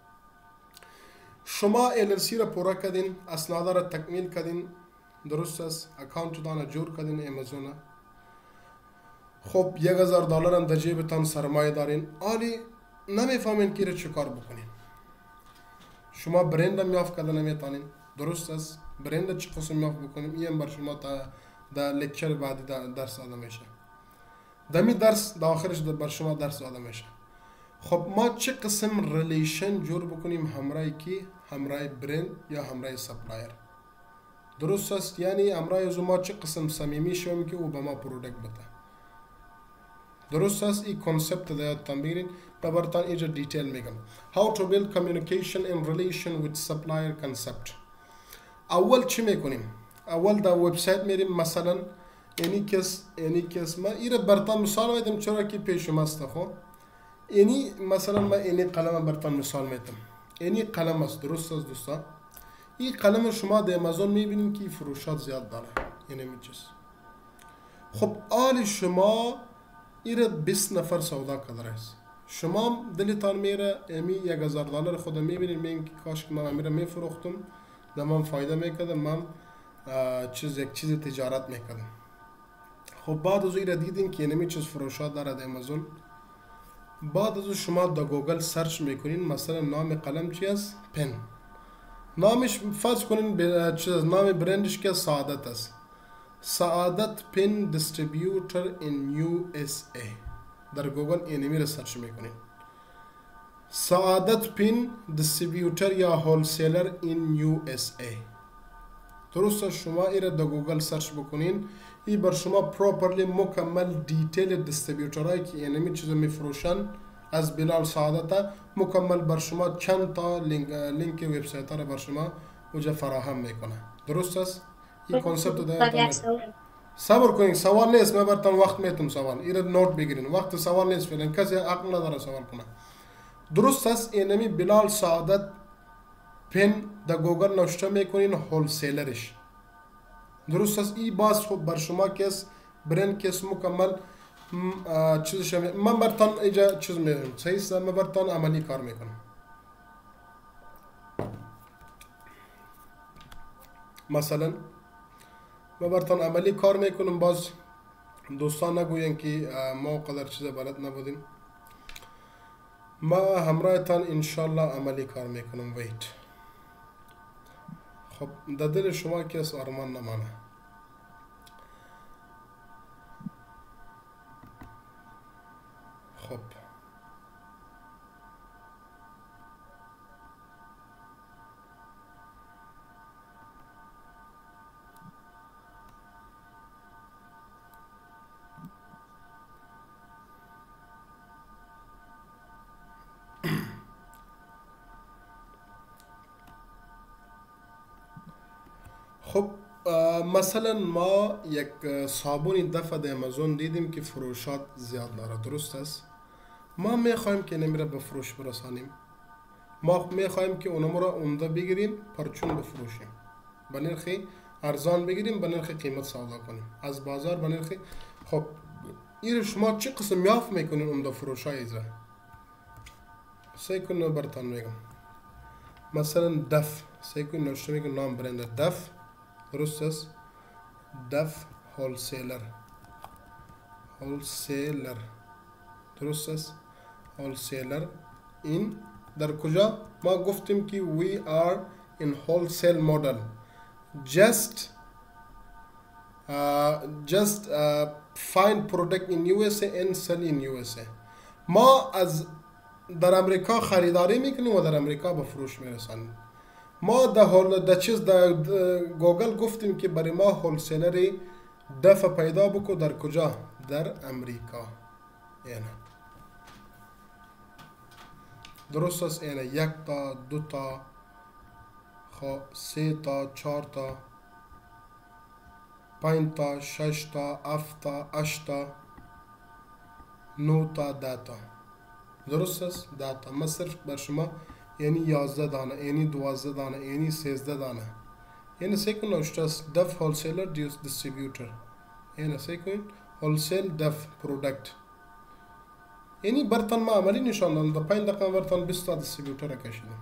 شما LLC را پورا کردین، اسناد را تکمیل کردین، درست است؟ اکانت دان جور کردین امازون. خب $1000 هم در جیبتان سرمایه دارین، آلی نمیفهمین که را چه کار بکنین. شما برند هم یافت کرده نمیتونین. درست است؟ برند چه قسم یافت بکنیم؟ این بر شما در لکچر بعدی درس داده میشه. دمی درس در آخرش بر شما درس داده میشه. خب ما چه قسم ریلیشن جور بکنیم همراه کی؟ همراه برند یا همراه سپلایر. درست است؟ یعنی همراه از ما چه قسم صمیمی شویم که او به ما پرودکت بده. درست است؟ این کانسپت یادتان بگیرین. براتون اینجا دیتیل میگم. How to build communication and relation with supplier concept. اول چی میکنیم؟ اول در وبسایت میریم، مثلا اینی کس ما ایره براتون مثال میدم چرا که پیشم است. خب اینی مثلا ما اینی قلم براتون مثال میدم. اینی قلم است. درست است دوستان؟ این قلم شما در امازون میبینید که فروشات زیاد داره. اینی چیز. خب آل شما ایره 20 نفر سودا کرده است. شما دلتان میره امی $1000 خود میبینید، میگین که کاش که من امیره میفروختم، در من فایده میکردم، من یک چیز تجارت میکردم. خب بعد از ایره دیدین که اینمی چیز فروشات داره در امازون. بعد از شما در گوگل سرچ میکنین، مثلا نام قلم چی است؟ پن. نامش فرض کنین نام برندش که سعادت است. سعادت پین دیستریبیوتر in USA. در گوگل اینمی رو سرچ میکنین. سعادت پین دیستریبیوتر یا هولسیلر in USA. درست شما ایره در گوگل سرچ بکنین، ای بر شما پروپرلی مکمل دیتیل دیستریبیوترهایی که اینمی چیز میفروشن از بلال سعادت مکمل بر شما چند تا لینک وبسایت را بر شما وجه فراهم میکنه. درست است؟ این کنسپت رو دارید. صبر کنین، سوال نیست، من براتون وقت میتونم سوال ایره نوت بگیرین، وقت سوال نیست فعلا، کسی عقل نداره سوال کنه. درست است؟ اینمی بلال سعادت پن در گوگل نوشته میکنین هولسیلرش. درست است؟ ای باز خود بر شما کس برند کس مکمل چیز شما من براتون اینجا چیز میدونم، صحیح است؟ من براتون عملی کار میکنم. مثلا ما براتون عملی کار میکنم، باز دوستان نگوین که ما قدر چیز بلد نبودیم. ما همراهتان انشالله عملی کار میکنم. ویت. خب در دل شما کس آرمان نمانه. خب خب مثلا ما یک صابون دفعه در امازون دیدیم که فروشات زیاد داره. درست است؟ ما میخوایم که نمیره به فروش برسانیم. ما میخوایم که اونم را عمده بگیریم پرچون بفروشیم، به نرخ ارزان بگیریم، به نرخ قیمت سودا کنیم از بازار به نرخ. خب این شما چه قسم یافت میکنین عمده فروش های ایزا؟ سیکون برتان میگم مثلا دف، سیکون نوشته میگم نام برند دف. درست است؟ دف هولسیلر. هولسیلر. درست است؟ هولسیلر این در کجا؟ ما گفتیم که we are in wholesale model. Just find product in USA and sell in USA. ما از در امریکا خریداری میکنیم و در امریکا به فروش میرسانیم. ما در چیز در گوگل گفتیم که برای ما هولسیلر دفع پیدا بکو. در کجا؟ در امریکا. اینه درست است؟ اینه یک تا، دو تا، سه تا، چهار تا، 5 تا، 6 تا، 7 تا، 8 تا، 9 تا، 10 تا. درست است؟ 10 تا. من صرف بر شما یعنی 11 دانه، یعنی 12 دانه، یعنی 13 دانه. یعنی سیکون نوشته است دف هولسیلر دیستریبیوتر. یعنی سیکون هولسیل دف پرودکت. یعنی برتن ما عملی نشان دادم. در 5 دقیقه برتن 20 تا دیستریبیوتر کشیدم.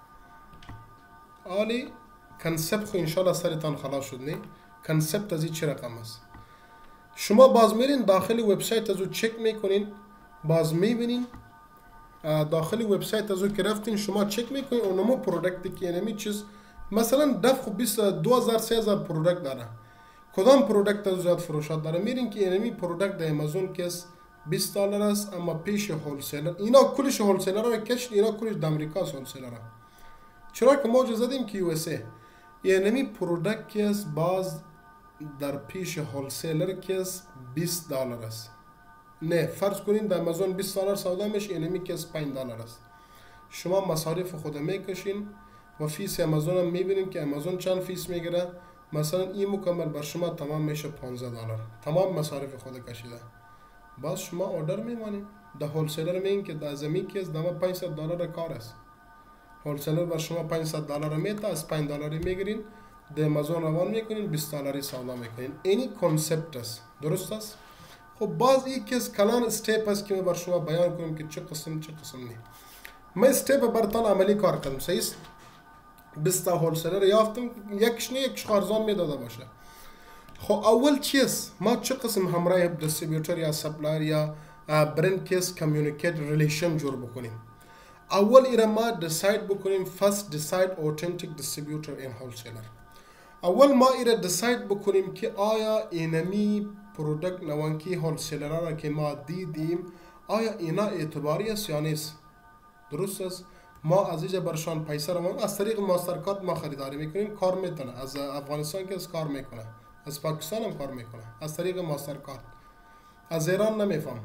آلی کنسپت خو انشالله سرتان خلاص شد. نه کنسپت از این چه رقم است؟ شما باز میرین داخل وبسایت ازو چک میکنین، باز میبینین داخل وبسایت ازو که رفتین شما چک میکنین اونمو پرودکتی که اینمی چیز مثلا دف خو 2000 3000 پرودکت داره. کدام پرودکت از زیاد فروشات داره؟ میرین که اینمی پرودکت در امازون کس $20 است، اما پیش هولسیلر اینا کلش هولسیلر را کش، اینا کلش در امریکا هولسیلر را. چرا که ما اجازه دادیم که یو اس ای اینمی پرودکت کس باز در پیش هولسیلر کس $20 است. نه فرض کنین در امازون $20 سودا میشه، اینمی کس $5 است. شما مصارف خود میکشین و فیس امازون هم میبینین که امازون چند فیس میگیره. مثلا این مکمل بر شما تمام میشه $15. تمام مصارف خود کشیده. باز شما اوردر میمانید در هولسیلر میگین که در زمین کس دما $500 کار است. هولسیلر بر شما $500 میته، از $5 میگیرین در امازون روان میکنین، $20 سودا میکنین. اینی کنسپت است. درست است؟ خب باز این کس کلان استیپ است که بر شما بیان کنم که چه قسم نی. من استیپ برتان عملی کار کردم. صحیح است؟ 20 هولسیلر یافتم، یکش نه یکش ارزان میداده باشه. خب اول چیز ما چه قسم همراه دیستریبیوتر یا سپلایر یا برند کس کمیونیکیت ریلیشن جور بکنیم؟ اول ایره ما دیساید بکنیم، first decide authentic distributor and wholesaler. اول ما ایره دیساید بکنیم که آیا اینمی پرودکت نوانکی هولسیلر را که ما دیدیم آیا اینا اعتباری است یا نیست. درست است؟ ما از اینجا برشان پیسه رو از طریق ماسترکارد ما خریداری میکنیم، کار میتونه. از افغانستان که کار میکنه، از پاکستان هم کار میکنه از طریق ماسترکارد، از ایران نمیفهم.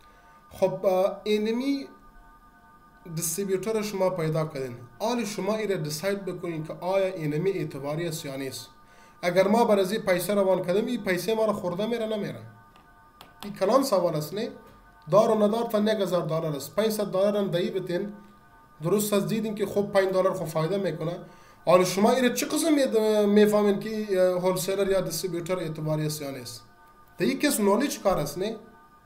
خب اینمی دیستریبیوتور شما پیدا کردین، آل شما ایره دیساید بکنین که آیا اینمی اعتباری است یا نیست. اگر ما بر از این پیسه روان کردیم این پیسه ما رو خورده میره نمیره. این کلان سوال است نه؟ دار و ندار تا $1000 است. $500 هم دهی بتین. درست از دیدین که خب $5 خب فایده میکنه. حالا شما ایره چه قسم میفهمین که هولسیلر یا دیستریبیوتور اعتباری است یا نیست؟ دیگه کس نولیج کار است نه؟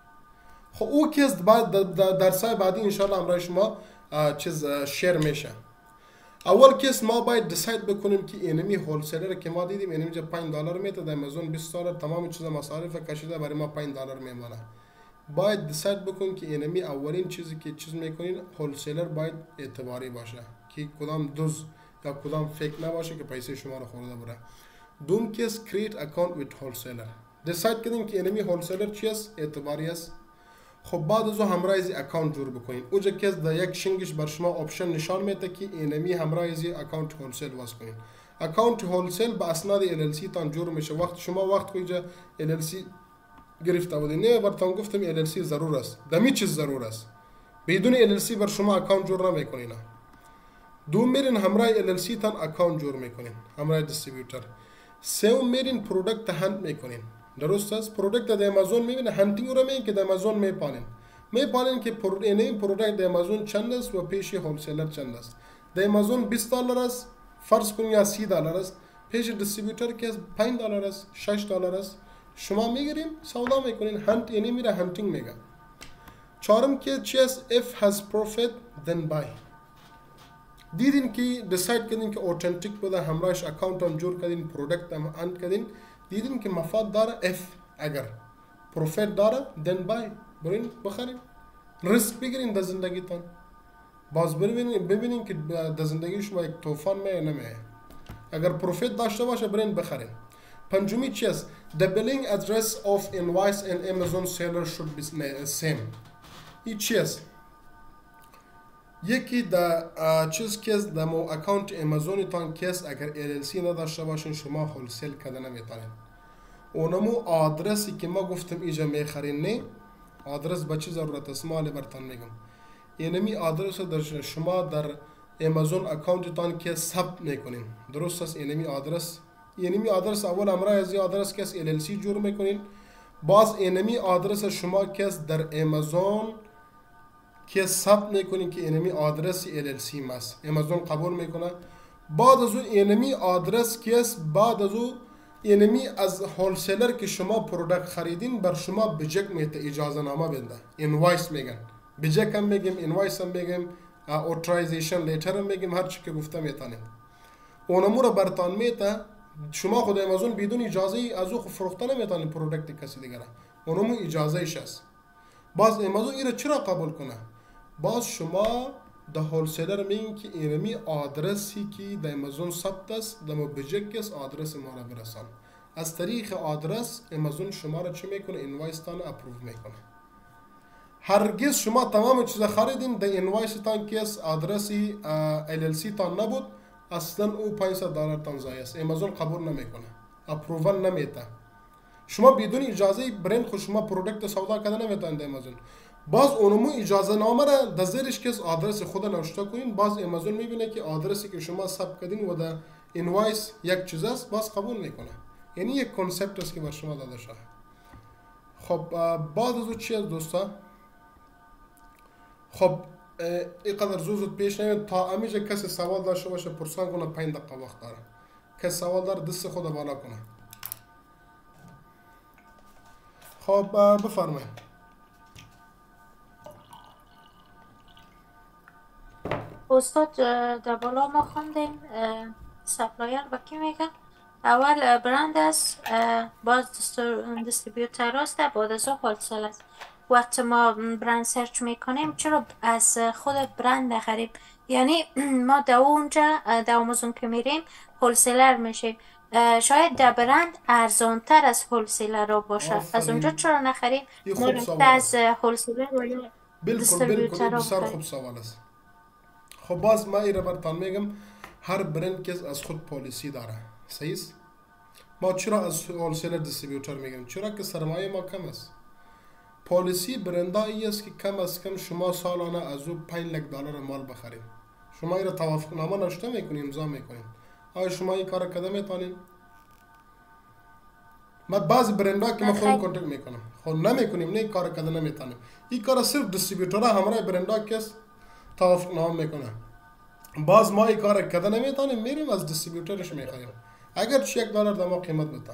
خب او کس بعد درسای بعدی انشالله امرای شما چیز شیر میشه. اول کس ما باید دیساید بکنیم که اینمی هولسیلر که ما دیدیم اینمی جا $5 میته، در امازون $20 تمام چیز مصارف کشیده برای ما $5 میمونه. باید دیساید بکنیم که اینمی اولین چیزی که چیز میکنین هولسیلر باید اعتباری باشه که کدام دوز یا کدام فیک نباشه که پیسه شما رو خورده بره. دوم کس کریت اکانت ویت هولسیلر. دیساید کردیم که اینمی هولسیلر چی است؟ اعتباری است. خب بعد از همراه از اکانت جور بکنین. اوجا کس در یک شنگش بر شما آپشن نشان میده که اینمی همراه از اکانت هولسیل واس کنین. اکانت هولسیل با اسناد LLC تان جور میشه. وقت شما وقت اینجا LLC گرفته بودین نه براتون گفتم LLC ضرور است. دمی چیز ضرور است. بدون LLC بر شما اکانت جور نمیکنین. دوم میرین همراه LLC تان اکانت جور میکنین همراه دیستریبیوتور. سوم میرین پروداکت هند میکنین. درست است؟ پروداکت در امازون میبینه هانتینگ رو میگن که در امازون میپالین که این پروداکت در امازون چند است و پیش هولسیلر چند است. در امازون $20 است، فرض کنید یا $30 است، پیش دیستریبیوتور که $5 است، $6 است. شما میگیرین سودا میکنین، هانت یعنی میره هانتینگ میگه. چهارم که چی است؟ if has profit then buy. دیدین که دیساید کردین که اوتنتیک بوده، همراهش اکانت هم جور کردین، پروداکت هم هند کردین، دیدین که مفاد داره اف اگر پروفیت داره دن بای برین بخرین، ریسک بگیرین در زندگیتان. باز ببینین که در زندگی شما یک طوفان میه نمیه. اگر پروفیت داشته باشه برین بخرین. پنجمی چی است؟ The billing address of invoice and Amazon seller should be same. این چی است؟ یکی در چیز کس در مو اکانت امازونی تان کس اگر LLC نداشته باشین شما هولسیل کده نمیتونین. اونمو آدرسی که ما گفتم ایجا میخرین نه، آدرس با چی ضرورت است؟ مالی برتان میگم. اینمی آدرس در شما در امازون اکانت تان که ثبت میکنین. درست است؟ اینمی آدرس اول امرای از این آدرس کس LLC جور میکنین. باز اینمی آدرس شما کس در امازون که ثبت میکنین که اینمی آدرس LLC ماست. امازون قبول میکنه. بعد از اون اینمی آدرس کس بعد از اون اینمی از هولسیلر که شما پروداکت خریدین بر شما بجک میته اجازه نامه بنده. اینوایس میگن. بجک هم میگیم، اینوایس هم میگیم، اوترایزیشن لیتر هم میگیم، هر چی که گفتم میتونیم. اونمو رو برتان میته. شما خود امازون بدون اجازه از او فروخته نمیتونین پروداکت کسی دیگه. اونمو اجازه ایش است. باز امازون اینو چرا قبول کنه؟ باز شما ده هولسیلر میگین که اینمی آدرسی که در امازون ثبت است دمو بجکس آدرس ما را برسان. از طریق آدرس امازون شما را چه میکنه؟ اینوایس تان اپروو میکنه. هرگز شما تمام چیز خریدین در اینوایس تان کس آدرسی LLC تان نبود اصلا او $500 تان ضایع است. امازون قبول نمیکنه، اپرووال نمیده. شما بدون اجازه برند خود شما پروداکت سودا کردن نمیتونید امازون. باز اونمو اجازه نامه را در زیرش کس آدرس خود نوشته کنین. باز امازون میبینه که آدرسی که شما ثبت کردین و در اینوایس یک چیز است، باز قبول میکنه. یعنی یک کنسپت است که بر شما داده شده. خب بعد از اون چی است دوستا؟ خب اینقدر زود پیش نمید تا امیجا کسی سوال داشته باشه پرسان کنه. 5 دقیقه وقت داره. کسی سوال داره دست خود بالا کنه. خب بفرمایید. استاد در بالا ما خوندیم سپلایر با کی میگن؟ اول برند است، باز دیستریبیوتر است، بعد از اون هولسیل است. وقتی ما برند سرچ میکنیم چرا از خود برند نخریم؟ یعنی ما در اونجا در آمازون که میریم هولسیلر میشیم. شاید در برند ارزانتر از هولسیلر را باشه. از اونجا آفرین. چرا نخریم؟ این ما خوب رفته سوال از است. هولسیلر و یا بالکل این دیستریبیوتر را بسیار بخریم. خوب سوال است. خب باز ما ایره برتان میگم هر برند که از خود پالیسی داره. صحیح است؟ ما چرا از هولسیلر دیستریبیوتر میگم؟ چرا که سرمایه ما کم است. پالیسی برندا ای است که کم از کم شما سالانه از او 5 لک دلار مال بخرید. شما ایره توافق نامه نوشته میکنید، امضا میکنید. آیا شما این کار کده میتونید؟ ما بعضی برندا که ما خودم کنترل میکنم خود نمیکنیم، نه این کار کده نمیتونیم. این کار صرف دیستریبیوتورها همراه برندا که توافق نامه میکنه. باز ما این کار کده نمیتونیم، میریم از دیستریبیوتورش میخریم اگر چه $1 در ما قیمت بتن.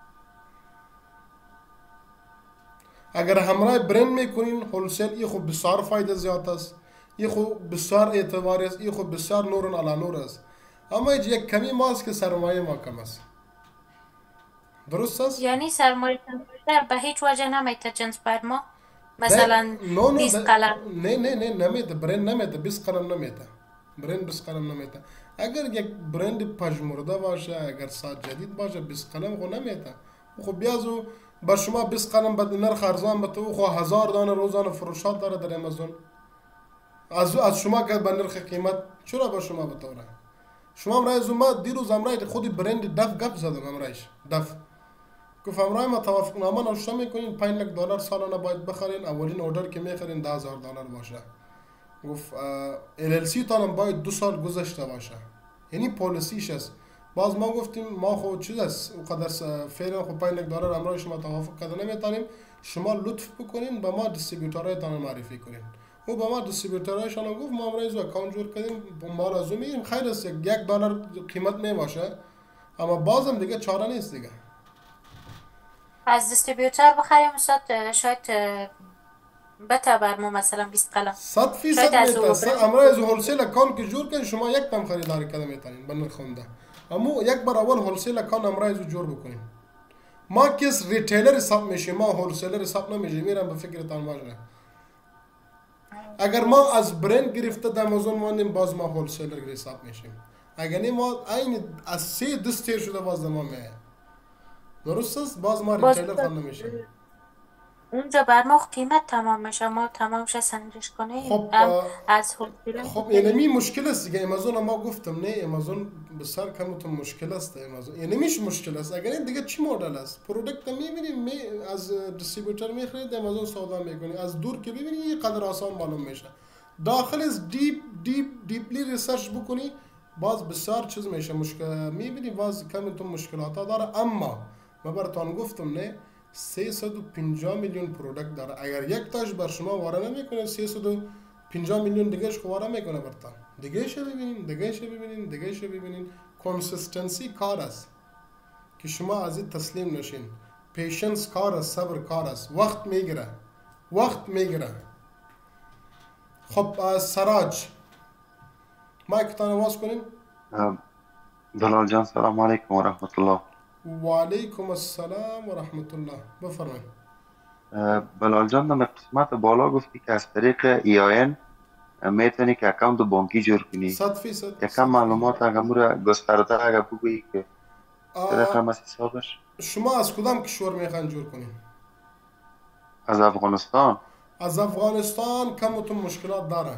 اگر همراه برند میکنین هولسیل این خوب بسیار فایده زیاد است، این خوب بسیار اعتباری است، این خوب بسیار نور علی نور است. اما یک کمی ماست که سرمایه ما کم است. درست است؟ یعنی سرمایه کمتر به هیچ وجه نمیته جنس بر ما مثلا 20 قلم. نه نمیده، برند نمیده، 20 قلم نمیده، برند 20 قلم نمیده. اگر یک برند پژمرده باشه، اگر ساعت جدید باشه 20 قلم خو نمیده. خب بیازو بر شما 20 قلم به نرخ ارزان بده، خو 1000 دانه روزانه فروشات داره در امازون. از شما که به نرخ قیمت چرا به شما بتوره؟ شما امرای ما دیروز امرای خودی برند دف گپ زدم امرایش دف گفت امرای ما توافق نامه نوشته میکنین 5 لک دلار سالانه باید بخرین، اولین اوردر که میخرین $10,000 باشه. گفت LLC تانم باید 2 سال گذشته باشه. یعنی پالیسیش است. باز ما گفتیم ما خود چیز است اونقدر فعلا خب 5 لک دلار امرای شما توافق کرده نمیتونیم، شما لطف بکنین به ما دیستریبیوتورای تان معرفی کنین. او به ما دیستریبیوتورایشان گفت ما امروز اکانت جور کردیم مال از اون میگیریم. خیر است $1 قیمت میباشه، اما بازم دیگه چاره نیست دیگه. از دیستریبیوتر بخریم استاد شاید بته بر ما مثلا 20 قلم 100% میتونه. امروز هولسیل اکانت که جور کنین شما یک تام خریداری کده میتونین به نرخ خونده. اما یک بار اول هولسیل اکانت امروز جور بکنین. ما کس ریتیلر حساب میشیم، ما هولسیلر حساب نمیشیم. میرم به فکرتان باشه. اگر ما از برند گرفته در امازون ماندیم باز ما هولسیلر حساب میشیم. اگر نه ما این از 3 دستیر شده باز ما میه. درست است؟ باز ما ریتیلر خود نمیشیم. اونجا بر ما قیمت تمام میشه، ما تمامش سنجش کنیم. خب از هولسیلر خب اینمی مشکل است دیگه. امازون ما گفتم نه امازون بسیار کمتون مشکل است. امازون یعنی میش مشکل است. اگر این دیگه چی مدل است؟ پروداکت میبینیم از دیستریبیوتور میخرید امازون سودا میکنی، از دور که ببینی یه قدر آسان معلوم میشه. داخل از دیپلی ریسرچ بکنی باز بسیار چیز میشه، مشکل میبینی باز کمتون مشکلات داره. اما من براتون گفتم نه 350 میلیون پروداکت داره. اگر یک تاش بر شما واره نمیکنه 350 میلیون دیگهش واره میکنه برتان. دیگهش ببینین. کنسیستنسی کار است که شما از این تسلیم نشین. پیشنس کار است، صبر کار است، وقت میگیره. خب سراج مایکتان آواز کنیم. بلال جان سلام علیکم و رحمت الله. و علیکم السلام و رحمت الله. بفرمایید. بلال جان در قسمت بالا گفتی که از طریق EIN میتونی که اکانت بانکی جور کنی. 100%. یکم معلومات اگر مورا گسترده اگر بگویی که رقم از حسابش. شما از کدام کشور میخواین جور کنین؟ از افغانستان. از افغانستان کمتون مشکلات داره.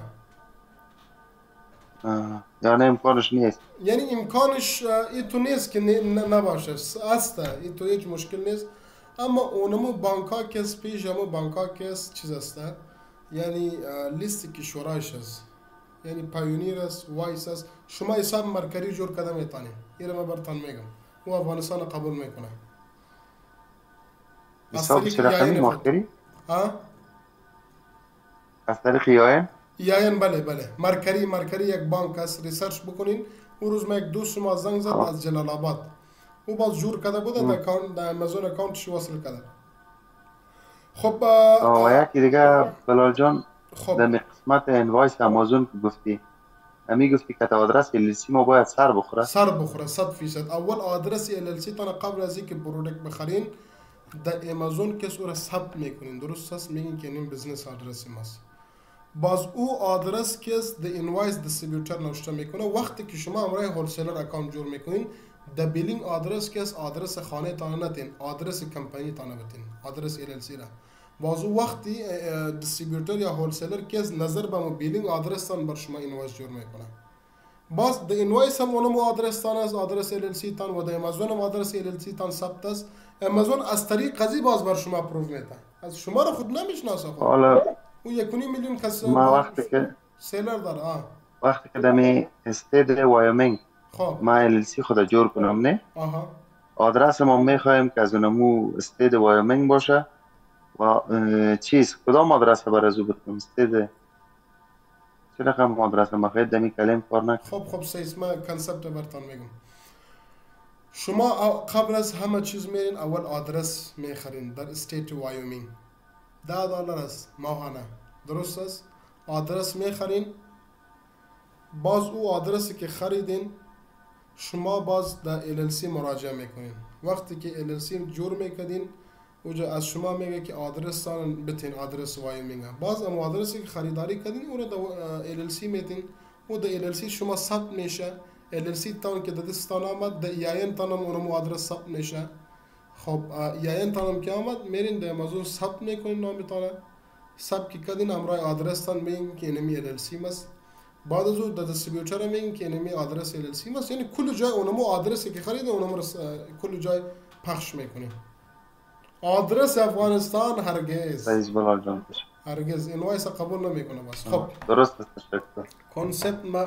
یعنی امکانش نیست. یعنی امکانش ایتو نیست که نباشه. استه ایتو هیچ مشکل نیست. اما اونمو بانکا کس پیش همو بانکا کس چیز استه، یعنی لیست کشورایش است، یعنی پایونیر است، وایس است. شما حساب مرکزی جور کده میتونید. اینو من براتون میگم. او افغانستان قبول میکنه. حساب چه رقمی مرکزی؟ از طریق EIN؟ EIN بله. مرکزی یک بانک است. ریسرچ بکنین. اون روز من یک دوست ما زنگ زد از جلال آباد. او باز جور کده بوده در امازون اکانتش وصل کده. خب یکی دیگه بلال جان در قسمت انوایس امازون که گفتی گفتی که آدرس LLC ما باید سر بخوره 100%. اول آدرس LLC تان قبل از اینکه پروداکت بخرین در امازون کس او را ثبت میکنین. درست است؟ میگین که این بزنس آدرس ماست. باز او آدرس کس د انوایس دیستریبیوتور نوشته میکنه. وقتی که شما امرای هولسیلر اکانت جور میکنین در بیلینگ آدرس کس آدرس خانه تان نتین، آدرس کمپانی تان بتین، آدرس LLC را. بازو وقتی دیستریبیوتور یا هولسیلر کس نظر به بیلینگ آدرس تان بر شما اینوایس جور میکنه. باز در اینوایس هم اونم آدرس تان است، آدرس LLC تان و در امازون هم آدرس LLC تان ثبت است. امازون از طریق قضی باز بر شما پروف میده. از شما را خود نمیشناسه خود. حالا او 1.5 میلیون کس ما وقتی که سیلر داره. وقتی که دمی استیت وایومینگ خب ما LLC خود جور کنم نه، آها آدرس ما میخوایم که از اونمو استیت وایومینگ باشه و چیز کدام آدرس برای از او بکنم استیت چه رقم آدرس ما خیلی دمی کلیم کار نکنم. خب سیس ما کنسپت برتان میگم. شما قبل از همه چیز میرین اول آدرس میخرین در استیت وایومینگ. $10 است ماهانه، درست است؟ آدرس میخرین، باز او آدرسی که خریدین شما باز در LLC مراجعه میکنین. وقتی که LLC جور میکنین اوجا از شما میگه که آدرس تان بتین، آدرس وایومینگ. باز ام آدرسی که خریداری کردین او رو در LLC میتین، او در LLC شما ثبت میشه. LLC تان که در دستان آمد در EIN تان هم اونم آدرس ثبت میشه. خب EIN تان هم که آمد میرین در امازون ثبت میکنین نامتانه، ثبت که کردین امرای آدرس تان میگین که اینمی LLC مست. بعد از اون در دیستریبیوتور میگین که اینمی آدرس LLC مست. یعنی کل جای اونمو آدرسی که خریدین اونم کل جای پخش میکنین. آدرس افغانستان هرگز هرگز اینوایس قبول نمیکنه. بس خب درست است. تشکر. کنسپت ما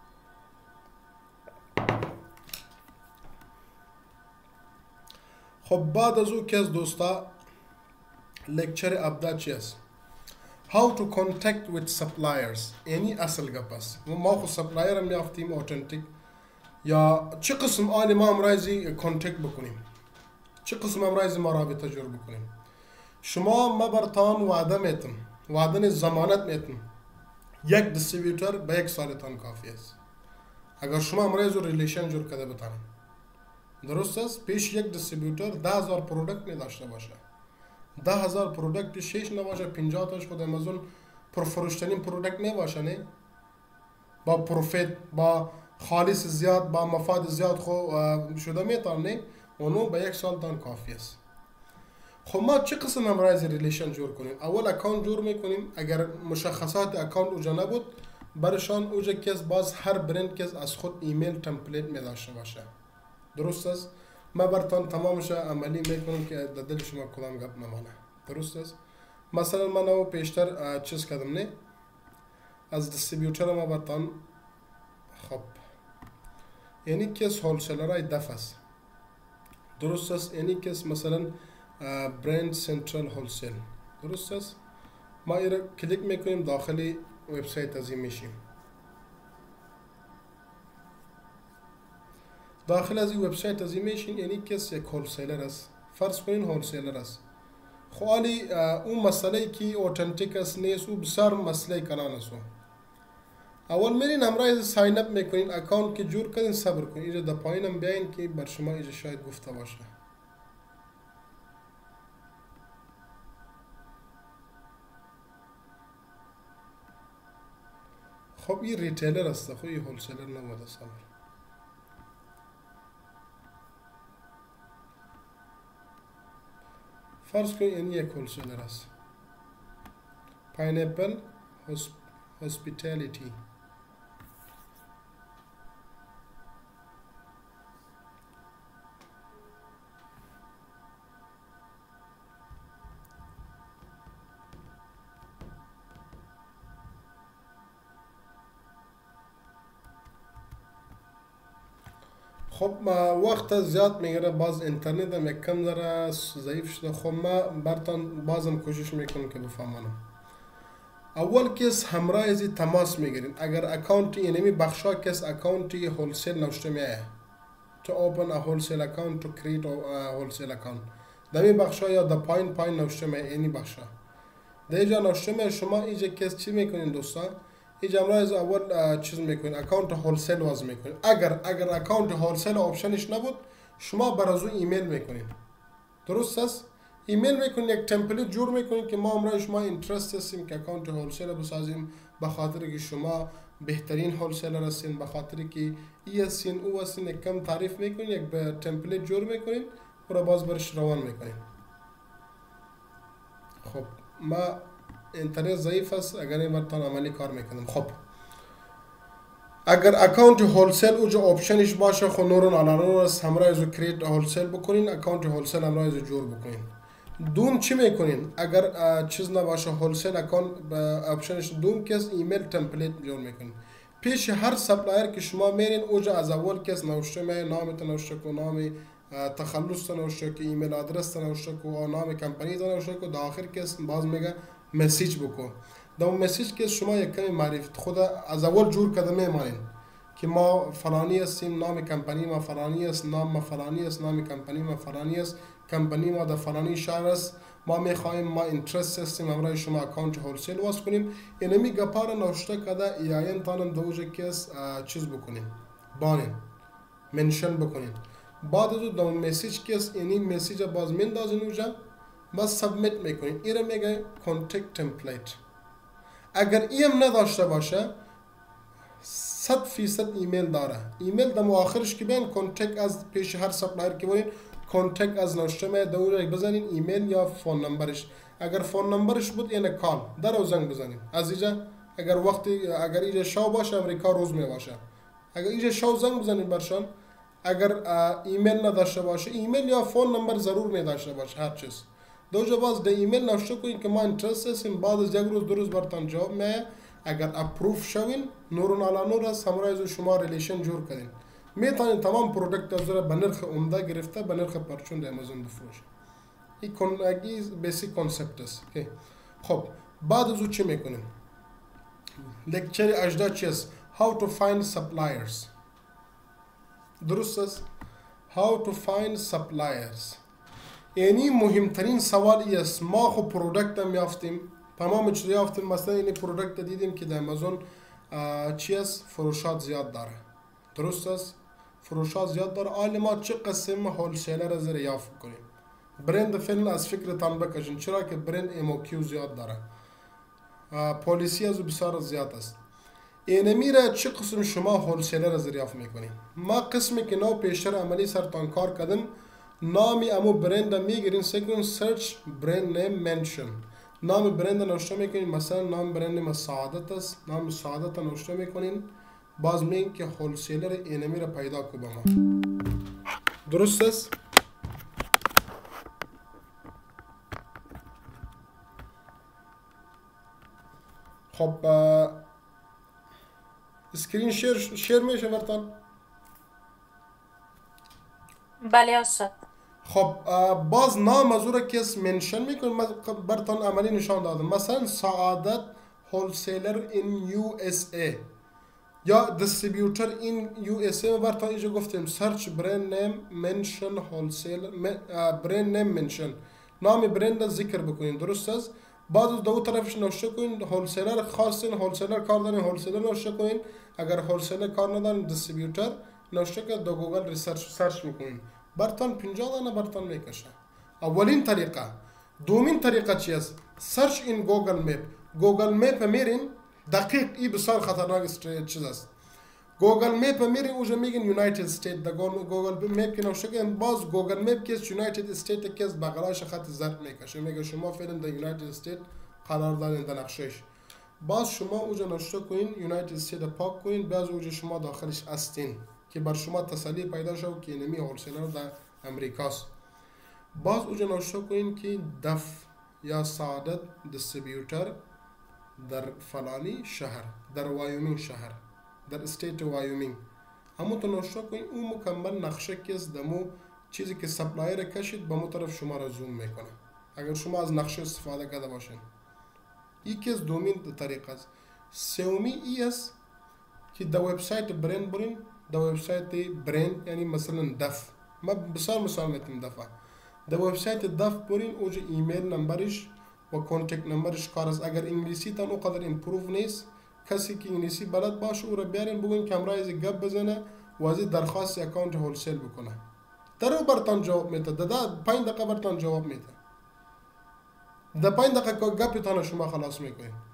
خب بعد از او که از دوستا لکچر ابدا چی است؟ How to contact with suppliers. یعنی اصل گپ است. ما خود سپلایر هم یافتیم اوتنتیک یا چه قسم آنی ما امرایزی کانتکت بکنیم، چه قسم امرایزی ما رابطه جور بکنیم. شما ما برتان وعده میتم، وعده ضمانت میتم یک دیستریبیوتور به 1 سالتان کافی است. اگر شما امرایز رو ریلیشن جور کرده بتانید، درست است؟ پیش یک دیستریبیوتور 10,000 پرودکت می داشته باشه، 10,000 پرودکت 6 نباشه، 50 تاش خود امازون پرفروشترین پرودکت می باشه، نه با پروفیت، با خالص زیاد، با مفاد زیاد خو شده میتان، نه اونو به 1 سال تان کافی است. خب ما چه قسم امرایز ریلیشن جور کنیم؟ اول اکانت جور میکنیم. اگر مشخصات اکانت اوجا نبود برشان اوجا کس باز هر برند کس از خود ایمیل تمپلیت می داشته باشه، درست است؟ ما برتان تمامش عملی میکنم که در دل شما کدام گپ نمانه، درست است؟ مثلا من او پیشتر چیز کردم، نه از دیستریبیوتور ما برتان خب یعنی کس هولسیلرای دف است، درست است؟ یعنی کس مثلا برند سنترال هولسیل، درست است؟ ما ایره کلیک میکنیم داخلی وبسایت ازی میشیم. داخل از این وبسایت ازی میشین یعنی کس یک هولسیلر است. فرض کنین هولسیلر است. خوالی اون مسئله که اوتنتیک است نیست، او بسیار مسئله کنان است. اول میرین همراه ساین اپ میکنین، اکانت که جور کردین صبر کنین. اینجا در پایینم بیاین که بر شما اینجا شاید گفته باشه. خب این ریتیلر است، خب این هولسیلر نبوده صبر. فرض کنید این یک هولسیلر است. پاینپل هاسپیتالیتی. خب وقت زیاد میگیره، باز اینترنت هم یک کم ذره ضعیف شده. خب ما برتان بازم کوشش میکنم که بفهمانم. اول کس همراه ازی تماس میگیرین. اگر اکاونتی اینمی بخشا کس اکاونتی هولسیل نوشته میایه to open a wholesale account to create a wholesale account، دمی بخشا یا دا پایین نوشته میایه اینی بخشا دیجا نوشته میایه. شما اینجا کس چی میکنین دوستان؟ اینجا امروز اول چیز میکنین، اکانت هولسیل واز میکنین. اگر اکانت هولسیل آپشنش نبود شما برازو ایمیل میکنین، درست است؟ ایمیل میکنین، یک تمپلیت جور میکنین که ما امروز شما اینترست هستیم که اکانت هولسیل بسازیم، به خاطر که شما بهترین هولسیلر هستین، به خاطر که ای هستین او هستین، یک کم تعریف میکنین، یک به تمپلیت جور میکنین و را باز برش روان میکنین. خب ما اینترنت ضعیف است، اگر این برتان عملی کار میکنم. خب اگر اکانت هولسیل اوجا آپشنش باشه، خب نورون علانور است، همراه ازو کریت هولسیل بکنین، اکانت هولسیل همراه ازو جور بکنین. دوم چی میکنین؟ اگر چیز نباشه هولسیل اکانت آپشنش دوم کس ایمیل تمپلیت جور میکنین. پیش هر سپلایر که شما میرین اوجا از اول کس نوشته می، نامت نوشته کو، نام تخلص نوشته کو، ایمیل آدرس نوشته کو، نام کمپانی نوشته کو، در آخر کس باز میگه مسیج بکن. در مسیج که شما یک کمی معرفت خود از اول جور کرده میمانین که ما فلانی هستیم، نام کمپانی ما فلانی است، نام ما فلانی است، نام کمپانی ما فلانی است، کمپانی ما در فلانی شهر است، ما میخوایم، ما اینترست هستیم همراه شما اکانت هولسیل واس کنیم. اینمی گپار نوشته کده یا تانم دوجه کس چیز بکنین، بانین منشن بکنین. بعد از دو مسیج کس اینی مسیج باز میندازین اوجا، باز سبمیت میکنین. ایره میگه کانتکت تمپلیت. اگر ایم نداشته باشه 100% ایمیل داره. ایمیل دم آخرش که بین کانتکت از پیش هر سپلایر که برین کانتکت از نوشته می دوره بزنین ایمیل یا فون نمبرش. اگر فون نمبرش بود این کال در او زنگ بزنین. از اینجا اگر وقتی اگر اینجا شو باشه امریکا روز می باشه، اگر اینجا شو زنگ بزنین برشان. اگر ایمیل نداشته باشه ایمیل یا فون نمبر ضرور می داشته باشه، هر چیز دوجا باز ده ایمیل نوشته کنین که ما اینترست هستیم. بعد از یک روز دو روز برتان جواب میاد. اگر اپروف شوین نورون علا نور است، همراه از شما ریلیشن جور کردین، میتونین تمام پرودکت از به نرخ عمده گرفته به نرخ پرچون در امازون بفروشین. این بیسیک کانسپت است. خب بعد از او چی میکنیم؟ لکچر 18 چی است؟ How to find suppliers. درست است؟ How to find suppliers. یعنی مهمترین سوال ای است. ما خب پرودکت هم یافتیم، تمام چیز یافتیم، مثلا این پرودکت دیدیم که در امازون چی است؟ فروشات زیاد داره. درست است؟ فروشات زیاد داره. آلی ما چه قسم هولسیلر از یافت کنیم؟ برند فعلا از فکرتان بکشین، چرا که برند اموکیو زیاد داره، پالیسی از بسیار زیاد است. اینمی را چه قسم شما هولسیلر از یافت میکنیم؟ ما قسمی که نو پیشتر عملی سرتان کار کردم، نامی امو برند میگیرین، سکن سرچ برند نیم منشن. نام برند نوشته میکنین، مثلا نام برند ما سعادت است، نام سعادت نوشته میکنین، باز میگین که هولسیلر اینمی را پیدا کو با ما. درست است؟ خب اسکرین شیر میشه برتان؟ بله استاد. خب باز نام از او را کس منشن میکنیم. برتان عملی نشان دادم، مثلا سعادت هولسیلر این یو اس ای یا دیستریبیوتر این یو اس ای. برتان اینجا گفتیم سرچ برند نیم منشن هولسیلر، برند نیم منشن، نام برند ذکر بکنین. درست است؟ بعد از دو طرفش نوشته کنین هولسیلر خاصین، هولسیلر کار دارین هولسیلر نوشته کنین، اگر هولسیلر کار ندارین دیستریبیوتر نوشته که دو گوگل ریسرچ سرچ میکنین. برتان 50 دانه برتان میکشه. اولین طریقه. دومین طریقه چی است؟ سرچ این گوگل میپ. گوگل میپ میرین، دقیق ای بسیار خطرناک چیز است. گوگل میپ میرین اوجا میگن یونایتد استیت. در گوگل میپ که نوشته کنین، باز گوگل میپ کس یونایتد استیت کس بغلاش خط زرد میکشه، میگه شما فعلا در یونایتد استیت قرار دارین در نقشهش. باز شما اوجا نوشته کنین یونایتد استیت پاک کنین، باز اوجا شما داخلش هستین که بر شما تسلی پیدا شد که اینمی هولسیلر در امریکاست. باز اوجا نوشته کنین که دف یا سعادت دیستریبیوتر در فلانی شهر، در وایومینگ شهر، در استیت وایومینگ. همو تو نوشته کنین، اون مکمل نقشه کس دمو چیزی که سپلایر کشید به مو طرف شما را زوم میکنه اگر شما از نقشه استفاده کرده باشین. این کس دومین طریقه است. سومی ای است که در وبسایت برند برین، در وبسایت برند یعنی مثلا دف، ما بسیار مثال میتونم دفع. در وبسایت دف برین، اوجا ایمیل نمبرش و کانتکت نمبرش کار است. اگر انگلیسی تان اونقدر امپروو نیست، کسی که انگلیسی بلد باشه او را بیارین، بگوین که همراه از گپ بزنه و از درخواست اکانت هولسیل بکنه. در او برتان جواب میده، در 5 دقیقه برتان جواب میده. در 5 دقیقه گپتان شما خلاص میکنین.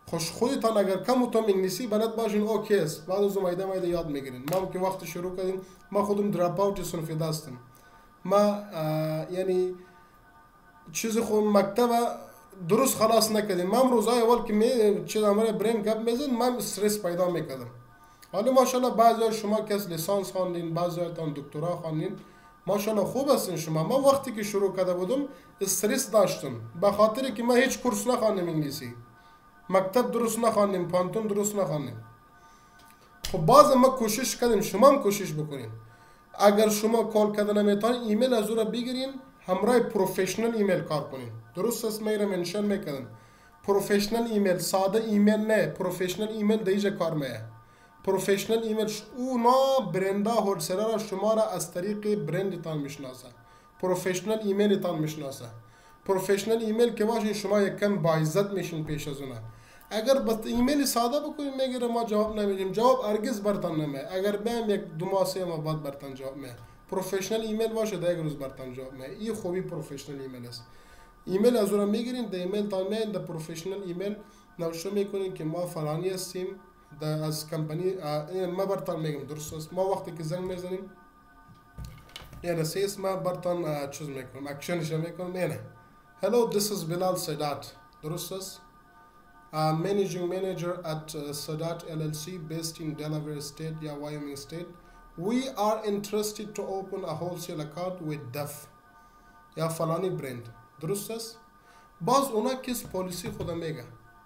خوش خودتان اگر کم و کم انگلیسی بلد باشین اوکی است، بعد از مایده مایده یاد میگیرین. ما که وقت شروع کردیم ما خودم دراپ اوت صنف داشتم، ما یعنی چیز خود مکتب درست خلاص نکردیم. من روزای اول که می چیز امر برین گپ میزد من استرس پیدا میکردم. حالا ماشاءالله بعضی شما که از لیسانس خواندین، بعضیاتون دکترا خواندین، ماشاءالله خوب هستین شما. من وقتی که شروع کرده بودم استرس داشتم به خاطر که من هیچ کورس نخواندم انگلیسی، مکتب درست نخواندیم، پانتون درست نخواندیم. خب باز ما کوشش کردیم، شما هم کوشش بکنین. اگر شما کال کردن نمیتونین ایمیل از او را بگیرین، همراه پروفشنال ایمیل کار کنین. درست است میره منشن میکنن پروفشنال ایمیل، ساده ایمیل نه، پروفشنال ایمیل دیجا کار میه. پروفشنال ایمیل اونا برندا هولسلر شما را از طریق برندتان میشناسه، پروفشنال ایمیلتان میشناسه. پروفشنال ایمیل که باشین شما یک کم باعزت میشین پیش از اونا. اگر بس ایمیل ساده بکنیم میگیره ما جواب نمیدیم، جواب هرگز برتان نمیه. اگر بهم یک دو ماه سه ماه بعد برتان جواب میه. پروفشنال ایمیل باشه در یک روز برتان جواب میه. این خوبی پروفشنال ایمیل است. ایمیل از اون میگیرین، در ایمیل تان میاد، در پروفشنال ایمیل نوشته میکنین که ما فلانی هستیم از کمپانی، ما برتان میگم درست است. ما وقتی که زنگ میزنیم یعنی سیس ما برتان چیز میکنم، اکشنش میکنم. یعنی hello this is Bilal Sadat، درست است. Managing manager at Sadat LLC based in Delaware State, yeah, Wyoming State. We are interested to open a wholesale account with DEF یا فلانی برند، درست است. باز اونا کس پالیسی خدا میگه،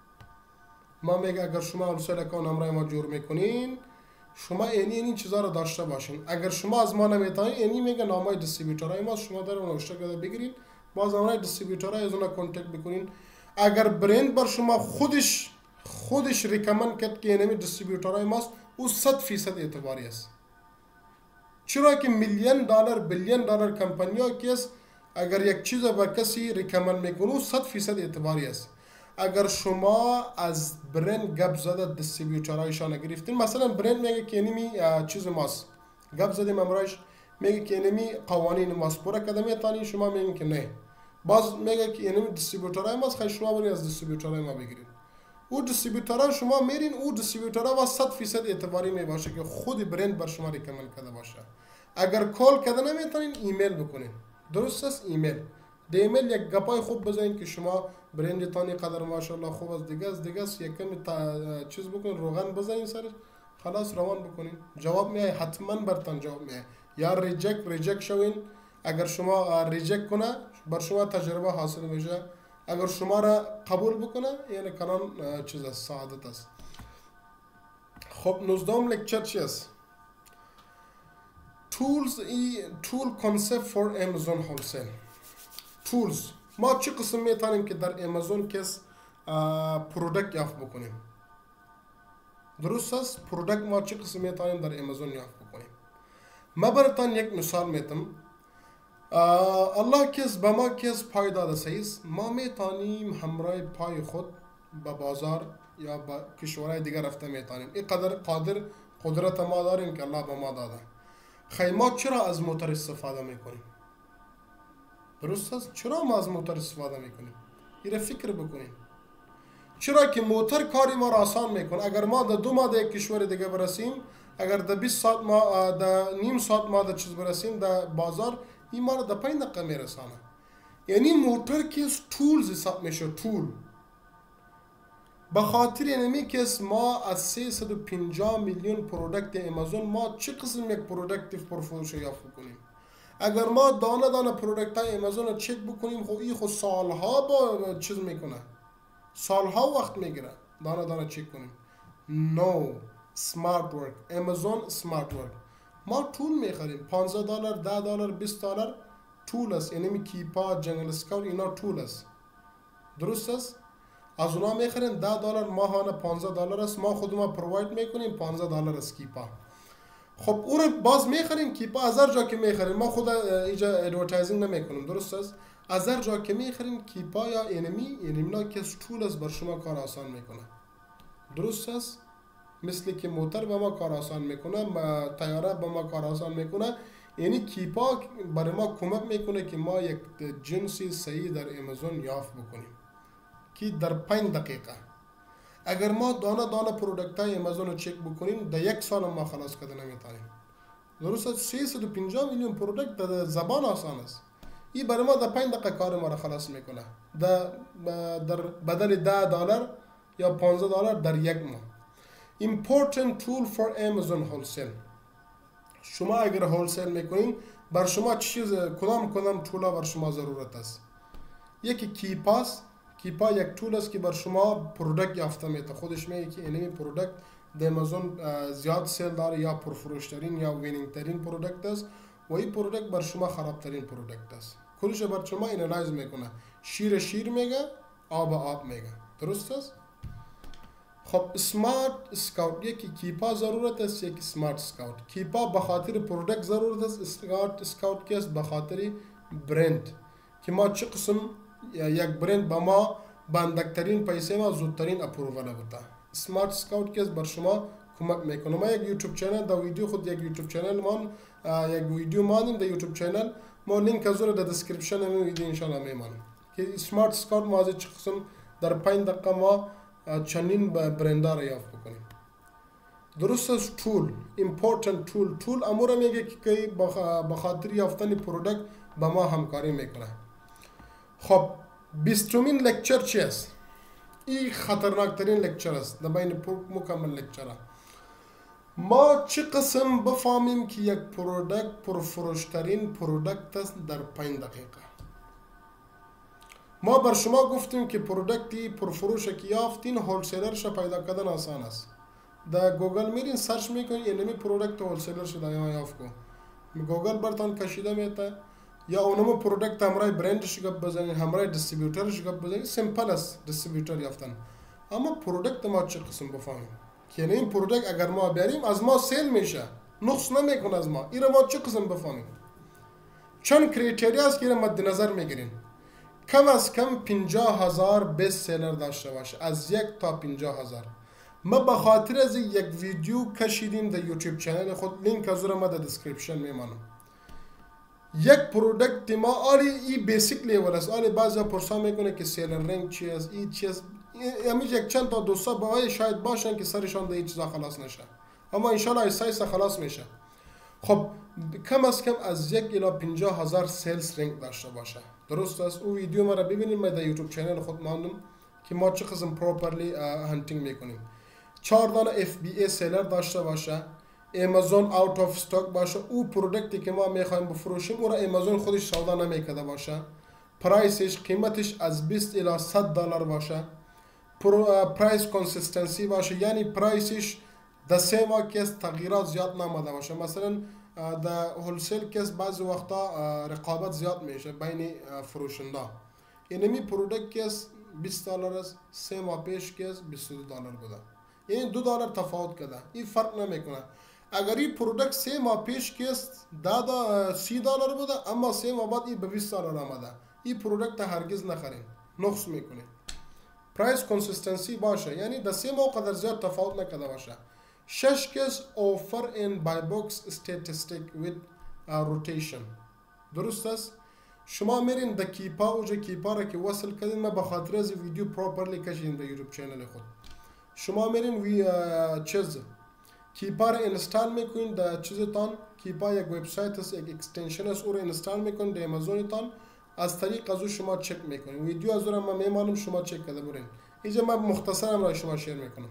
ما میگه اگر شما wholesale account همراه ما جور میکنین شما این چیزا رو داشته باشین. اگر شما از ما نمیتونین اینی میگه نامه دیستریبیوتورای ما شما در اون نوشته کرده بگیرین، باز همراه دیستریبیوتورای از اونا کانتکت بکنین. اگر برند بر شما خودش ریکامند کرد که اینمی دیستریبیوتورای ماست، او 100% اعتباری است. چرا که میلیون دلار بیلیون دلار کمپانیا که است، اگر یک چیز بر کسی ریکامند میکنه 100% اعتباری است. اگر شما از برند گپ زده دیستریبیوتورایشان گرفتین، مثلا برند میگه که اینمی چیز ماست، گپ زدیم امرایش میگه که اینمی قوانین ماست پورا کدمی تانی، شما میگین که نه، باز میگه که اینمی دیستریبیوتورای ماست، خیلی شما برین از دیستریبیوتورای ما بگیرید. او دیستریبیوتورای شما میرین، او دیستریبیوتورای با 100% اعتباری میباشه که خود برند بر شما ریکامند کرده باشه. اگر کال کرده نمیتونین ایمیل بکنین، درست است. ایمیل د ایمیل یک گپای خوب بزنین که شما برندتانی قدر ماشاءالله خوب از دیگه است یک کمی چیز بکنین، روغن بزنین سرش، خلاص روان بکنین، جواب میای، حتما برتان جواب میای. یا ریجکت شوین، اگر شما ریجکت کنه بر شما تجربه حاصل میشه، اگر شما را قبول بکنه یعنی کلان چیز است، سعادت است. خب 19ام لکچر چی است؟ tool concept for Amazon wholesale. tools ما چه قسم میتونیم که در امازون کس پرودکت یافت بکنیم، درست است. پرودکت ما چه قسم میتونیم در امازون یافت بکنیم. ما براتون یک مثال میتم. الله کس به ما کس پای داده سیست، ما میتونیم همراه پای خود به بازار یا به کشورهای دیگر رفته میتونیم. این قدرت ما داریم که الله به ما داده. ما چرا از موتور استفاده میکنیم؟ درست است. چرا ما از موتور استفاده میکنیم؟ این فکر بکنیم. چرا که موتور کاری ما را آسان میکنه. اگر ما در 2 ماه در یک کشور دیگه برسیم، اگر در 20 ساعت ما در نیم ساعت ما در چیز برسیم در بازار، این ما را در 5 دقیقه میرسانه. یعنی موتور که تولز حساب میشه، تول. به خاطر اینمی که ما از 350 میلیون پرودکت امازون ما چه قسم یک پرودکت پرفروش یافت کنیم. اگر ما دانه پرودکت های امازون رو چک بکنیم، خب این خود سالها با چیز میکنه، سالها وقت میگیره دانه چک کنیم. نو سمارت ورک، امازون سمارت ورک. ما طول میخریم $15 $10 $20 طول است. یعنی کیپا، جنگل اسکاوت اینا طول است، درست است. از اونا میخرین $10 ماهانه $15 است. ما خود ما پروواید میکنیم $15 است کیپا. خب او رو باز میخرین کیپا از هر جا که میخرین، ما خود اینجا ادورتایزینگ نمیکنیم، درست است. از هر جا که میخرین کیپا یا انیمینا که طول است بر شما کار آسان میکنه، درست است. مثل که موتور به ما کار آسان میکنه، طیاره به ما کار آسان میکنه، یعنی کیپا برای ما کمک میکنه که ما یک جنسی صحیح در امازون یافت بکنیم که در 5 دقیقه. اگر ما دانه دانه پرودکت های امازون رو چک بکنیم در یک سال ما خلاص کردن نمیتونیم. درست است 350 میلیون پرودکت در زبان آسان است. این برای ما در 5 دقیقه کار ما را خلاص میکنه. در بدل $10 یا $15 در یک ماه. Important tool for Amazon wholesale. شما اگر هولسیل میکنین بر شما چیز کدام طولا بر شما ضرورت است. یکی کیپا یک طول است که بر شما پرودکت یافته میده. خودش میگه که اینمی پرودکت در امازون زیاد سیل داره یا پرفروش ترین یا وینینگ ترین پرودکت است و این پرودکت بر شما خراب ترین پرودکت است. کلش بر شما اینالایز میکنه. شیر میگه، آب میگه. درست است؟ خب اسمارت اسکاوت یکی کیپا ضرورت است، یکی اسمارت اسکاوت. کیپا به خاطر پرودکت ضرورت است، اسمارت اسکاوت که است به خاطر برند که ما چه قسم یک برند به ما بندکترین پیسه ما زودترین اپرووال بده. اسمارت اسکاوت که است بر شما کمک میکنه. ما یک یوتیوب چنل در ویدیو خود یک یوتیوب چنل یک ویدیو مانیم در یوتیوب چنل ما لینک از در دسکریپشن همین ویدیو ان شاء الله میمانیم که اسمارت اسکاوت ما از چه قسم در 5 دقیقه ما چنین برندها را یافت بکنیم. درست است. important tool امور میگه که به خاطر یافتن پرودکت با ما همکاری میکنه. خب 20مین لکچر چی است؟ این خطرناک ترین لکچر است در بین مکمل لکچرها. ما چه قسم بفهمیم که یک پرودکت پرفروش ترین پرودکت است در 5 دقیقه. ما بر شما گفتیم که پرودکتی پرفروش که یافتین هولسیلرش پیدا کردن آسان است. در گوگل میرین سرچ میکنین اینمی پرودکت هولسیلرش در یافت کن. گوگل برتان کشیده میته یا اونم پرودکت همراه برندش گپ بزنین، همراه دیستریبیوتورش گپ بزنین. سیمپل است دیستریبیوتور یافتن. اما پرودکت ما چه قسم بفهمیم که این پرودکت اگر ما بیاریم از ما سیل میشه، نقص نمیکنه از ما. این ما چه قسم بفهمیم؟ چند کریتریا است که مد نظر میگیرین. کم از کم 50,000 بیست سیلر داشته باشه، از 1 تا 50,000. ما به خاطر از یک ویدیو کشیدیم در یوتیوب چنل خود، لینک از ما در دسکریپشن میمانم. یک پرودکت ما ای بیسیک لیول است. بعضی پرسان میکنه که سیلر رنگ چی است، این چی است. همیشه یک چند تا دوستا باید شاید باشن که سرشان در این چیزا خلاص نشه، اما انشالله ایسا خلاص میشه. خب کم از کم از 1 الی 50,000 سیلز رنگ داشته باشه. درست است. او ویدیو ما را ببینید، ما در یوتیوب چنل خود ماندم که ما چه قسم پروپرلی هانتینگ میکنیم. 4 دانه FBA سیلر داشته باشه، امازون اوت آف استاک باشه، او پرودکتی که ما میخوایم بفروشیم او را امازون خودش سودا نمیکرده باشه، پرایسش قیمتش از 20 الی $100 باشه، پرایس کنسیستنسی باشه، یعنی پرایسش در 3 ماه که تغییرات زیاد نامده باشه. مثلا در هولسیل کس بعضی وقتا رقابت زیاد میشه بین فروشنده. اینمی پرودکت کس $20 است، 3 ماه پیش کس $22 بوده، یعنی $2 تفاوت کرده. این فرق نمیکنه. اگر این پرودکت 3 ماه پیش کس $30 بوده اما 3 ماه بعد این به $20 آمده، این پرودکت هرگز نخرین، نقص میکنه. پرایس کنسیستنسی باشه، یعنی در 3 ماه قدر زیاد تفاوت نکرده باشه. 6 کس offer in buy box statistic with rotation. درست است. شما میرین در کیپا، اوجه کیپا را که وصل کردین، ما بخاطر از ویدیو پروپرلی کشیدیم در یوتیوب چنل خود. شما میرین کیپا را انستال میکنین در چیزتان. کیپا یک وبسایت است، یک اکستنشن است، او را انستال میکنین در امازونتان. از طریق از او شما چک میکنین. ویدیو از او را ما میمانم، شما چک کرده برین. اینجا من مختصرم را شما شیر میکنم.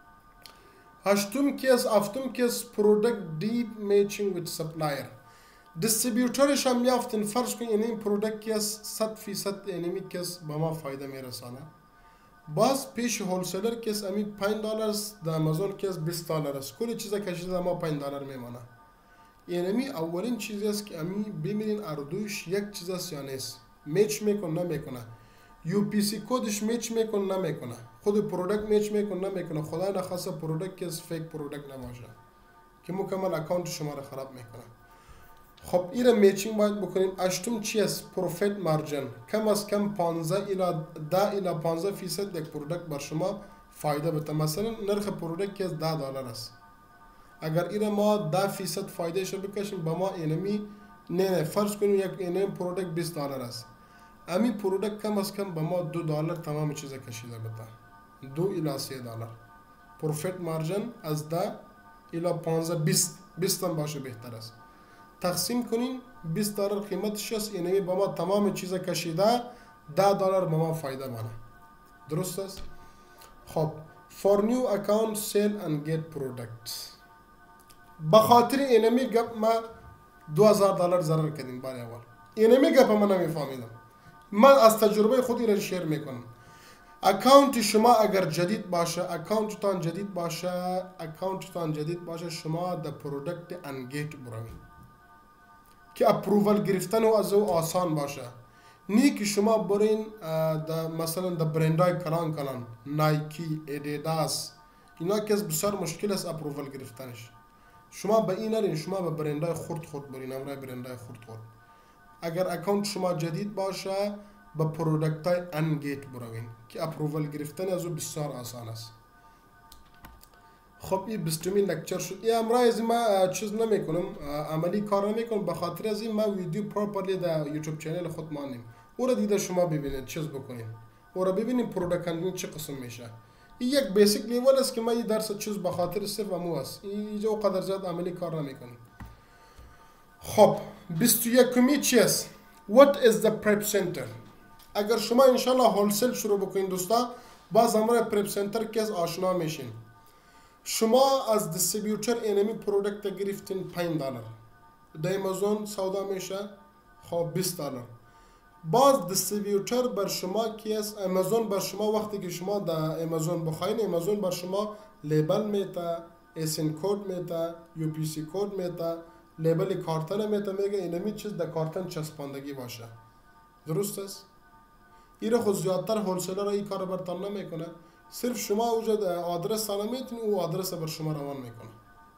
8م کس پرودکت دیپ میچینگ ویت سپلایر. دیستریبیوتورش هم یافتن. فرض کنین این پرودکت کس 100% اینمی کس به ما فایده میرسانه. باز پیش هولسیلر کس امی $5 در امازون کس $20 است. کلی چیزا کشیده ما $5 میمانه. اینمی اولین چیزی است که امی ببینین اردوش یک چیز است یا نیست. میچ میکنه نمیکنه. UPC کدش میچ میکنه نمیکنه. خود پرودکت میچ میکنه نمیکنه. خدای نخواسته پرودکت کس فیک پرودکت نباشه که مکمل اکانت شما را خراب میکنه. خب این میچینگ باید بکنیم. 8م چی است؟ پروفیت مارجن. کم از کم 15 الی 10 الی 15% یک پرودکت بر شما فایده بده. مثلا نرخ پرودکت که $10 است، اگر این ما 10% فایده شو بکشیم با ما اینمی نه فرض کنیم یک اینمی پرودکت $20 است، امی پرودکت کم از کم با ما $2 تمام چیز کشیده بده. 2 الی 3 دلار. پروفیت مارجن از 10 الی 15 20 هم باشه بهتر است. تقسیم کنین 20 دلار قیمتش است، یعنی با ما تمام چیز کشیده 10 دلار به ما فایده مانه. درست است؟ خب for new account sell and get products. بخاطر اینمی گپ ما 2000 دلار ضرر کردیم بار اول. اینمی گپ من نمیفهمیدم. من از تجربه خود این شیر میکنم. اکانت شما اگر جدید باشه، اکانتتان جدید باشه، شما در پرودکت انگیت بروید که اپرووال گرفتن و از او آسان باشه. نی که شما برین مثلا در برندهای کلان نایکی، ادیداس، اینا که بسیار مشکل است اپرووال گرفتنش. شما به این نرین، شما به برندهای خرد برین، امرای برندهای خرد. اگر اکانت شما جدید باشه با پرودکت های انگیت بروین که اپرووال گرفتن از او بسیار آسان است. خب این 20مین لکچر شد. این امرای از ما چیز نمیکنم، عملی کار نمیکنم، به خاطر از این ما ویدیو پروپرلی در یوتیوب چینل خود مانیم. او را دیده شما ببینید، چیز بکنید، او را ببینید پرودکت انگیت چه قسم میشه. این یک بیسیک لیول است که ما این درس چیز به خاطر صرف امو است. اینجا قدر زیاد عملی کار نمیکنیم. خب 21می چی است؟ What is the prep center؟ اگر شما انشالله هولسل شروع بکنید دوستا، باز امرای پرپ سنتر که از آشنا میشین. شما از دیستریبیوتر اینمی پرودکت گرفتین 5 دلار، در امازون سودا میشه خب 20 دلار. باز دیستریبیوتر بر شما که از امازون بر شما وقتی که شما در امازون بخواین، امازون بر شما لیبل میته، اسن کد میته، یو پی سی کد میته، لیبل کارتن میته، میگه اینمی چیز در کارتن چسباندگی باشه. درست است؟ ایره خود زیادتر هولسلر ها این کار برتان نمیکنه. صرف شما اوجا آدرس تان میتونی، او آدرس بر شما روان میکنه.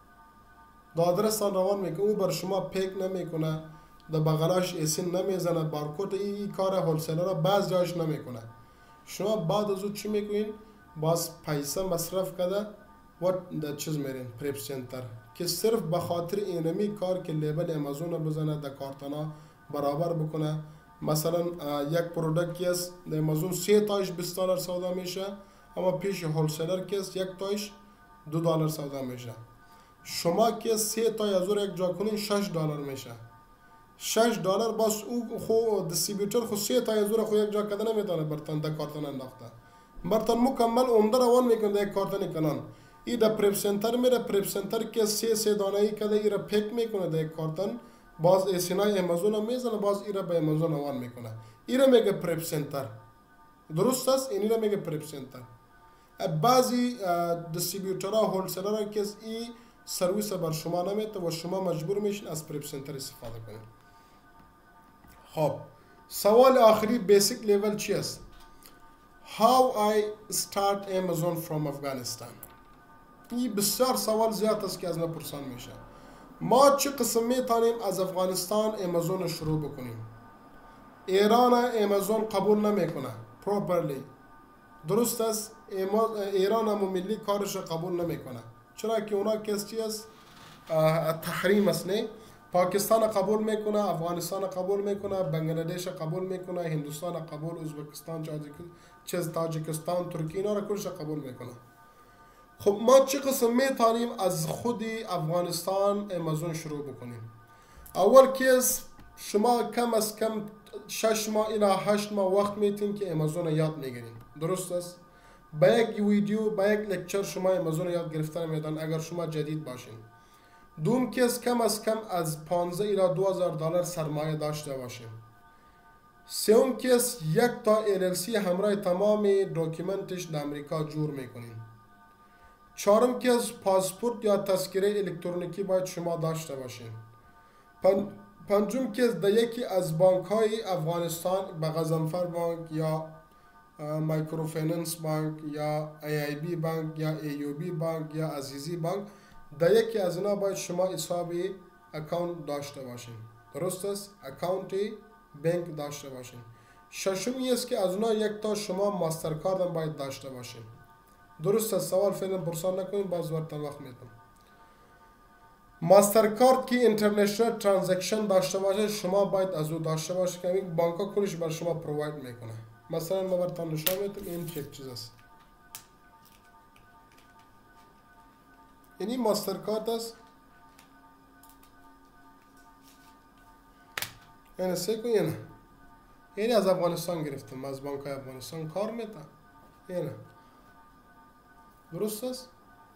دا آدرس تان روان میکنه، او بر شما پیک نمیکنه، دا بغلاش اسین نمیزنه، بارکود این کار هولسلر ها بعض جایش نمیکنه. شما بعد از او چی میکنین؟ باز پیسه مصرف کرده و دا چیز میرین پریپ سنتر که صرف بخاطر اینمی کار که لیبل امازون بزنه، دا کارتنا برابر بکنه. مثلا یک پرودکت که است در امازون 3 تایش 20 دلار سودا میشه، اما پیش هولسلر که است یک تایش 2 دلار سودا میشه. شما که 3 تای از او یک جا کنین 6 دلار میشه. 6 دلار باز او خو دیستریبیوتر خو 3 تای از او خو یک جا کدن نمیتونه برتن در کارتن انداخته. برتن مکمل عمده روان میکنه در کارتن کنان. ای در پریپ سنتر میره، پریپ سنتر که 3 دانه ای کده ای را پیک میکنه در کارتن، باز اسینای امازون هم میزنه، باز ایره به امازون روان میکنه. ایره میگه پریپ سنتر. درست است؟ این ایره میگه پریپ سنتر. بعضی دیستریبیوترها هولسلر ها که این سرویس بر شما نمیده و شما مجبور میشین از پریپ سنتر استفاده کنید. خب سوال آخری بیسیک لیول چی است؟ How I start Amazon from Afghanistan. این بسیار سوال زیاد است که از ما پرسان میشه. ما چه قسم میتونیم از افغانستان امازون شروع بکنیم؟ ایران امازون قبول نمیکنه پروپرلی. درست است؟ ایران هم ملی کارش قبول نمیکنه. چرا که اونا کسی است تحریم است. نه پاکستان قبول میکنه، افغانستان قبول میکنه، بنگلادش قبول میکنه، هندوستان قبول، ازبکستان، تاجیکستان، ترکیه اینا را کلش قبول میکنه. خب ما چه قسم میتونیم از خود افغانستان امازون شروع بکنیم؟ اول کیس شما کم از کم 6 ماه الی 8 ماه وقت میتین که امازون یاد میگیرین. درست است؟ با یک ویدیو، با یک لکچر شما امازون یاد گرفتن میدن اگر شما جدید باشین. دوم کیس کم از کم از 15 الی 2000 دلار سرمایه داشته باشین. سوم کیس 1 تا LLC همراه تمام دوکیمنتش در امریکا جور میکنین. چهارم کیس پاسپورت یا تذکره الکترونیکی باید شما داشته باشین. پنجم کیس در یکی از بانک های افغانستان، به غضنفر بانک یا مایکروفیننس بانک یا AIB بانک یا AUB بانک یا عزیزی بانک، در یکی از اینا باید شما حساب اکاونت داشته باشین. درست است؟ اکاونت بانک داشته باشین. ششم است که از اونا 1 تا شما ماسترکارد هم باید داشته باشین. درست است؟ سوال فعلا پرسان نکنید، باز ورتن وقت میتونم. ماسترکارد که اینترنشنال ترانزکشن داشته باشه شما باید از او داشته باشه که بانک ها کلش بر شما پروواید میکنه. مثلا ما برتان نشان میتونم این یک چیز است. اینی ماستر کارت است. این سه کنی نه. این از افغانستان گرفتم، از بانک افغانستان کار میتا. این درست است.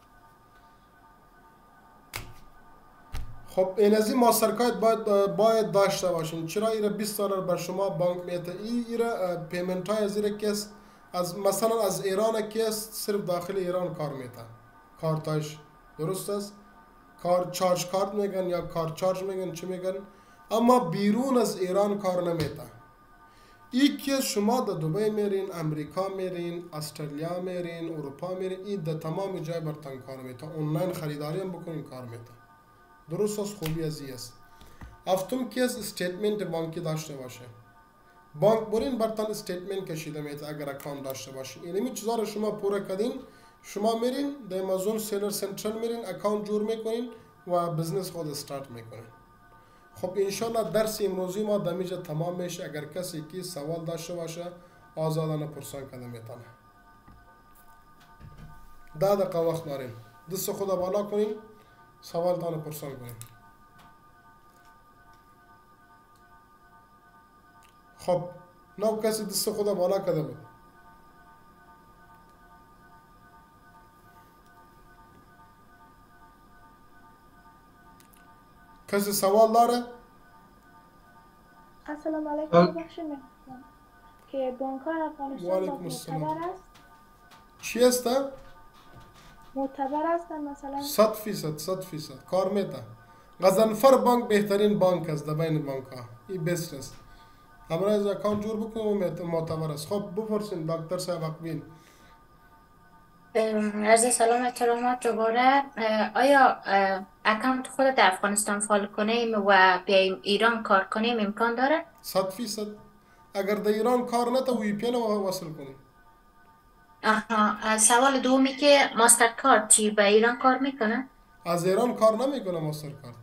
خب این از این ماستر کارت باید داشته باشین. چرا ایره 20 دلار بر شما بانک میته. ایره پیمنت های از ایره کس از مثلا از ایران کس صرف داخل ایران کار میته. کارتاش درست است. کار چارج کارت میگن یا کار چارج میگن چی میگن، اما بیرون از ایران کار نمیته. این که شما در دبی میرین، امریکا میرین، استرالیا میرین، اروپا میرین، این در تمام جای برتن کار میته. آنلاین خریداری هم بکنین کار میته. درست است. خوبی از این است. هفتم کس استیتمنت بانکی داشته باشه. بانک برین برتن استیتمنت کشیده میته اگر اکانت داشته باشین. اینمی چیزا رو شما پوره کردین، شما میرین در امازون سیلر سنترال میرین، اکانت جور میکنین و بزنس خود استارت میکنین. خب انشالله درس امروزی ما دمیجه تمام میشه. اگر کسی کی سوال داشته باشه آزادانه پرسان کنه میتونه. 10 دقیقه وقت دارین. دست خود بالا کنین، سوال تانه پرسان کنین. خب نو کسی دست خود بالا کرده بود. کسی سوال داره؟ السلام علیکم. بخشید که بانک های افغانستان وعلیکم السلام. معتبر است؟ چی است؟ معتبر هستن مثلا؟ 100% کار میته. غضنفر بانک بهترین بانک است در بین بانک ها. این بیست است. همراه از اکانت جور بکنیم و معتبر است. خب بپرسین دکتر صاحب اقبین. عرض سلام احترامات دوباره. آیا اکانت خود در افغانستان فعال کنیم و بیایم ایران کار کنیم امکان داره؟ 100%. اگر در ایران کار نته وی پی ان وصل کنیم. آها. سوال دومی که ماستر کارت چی به ایران کار میکنه؟ از ایران کار نمیکنه ماستر کارت.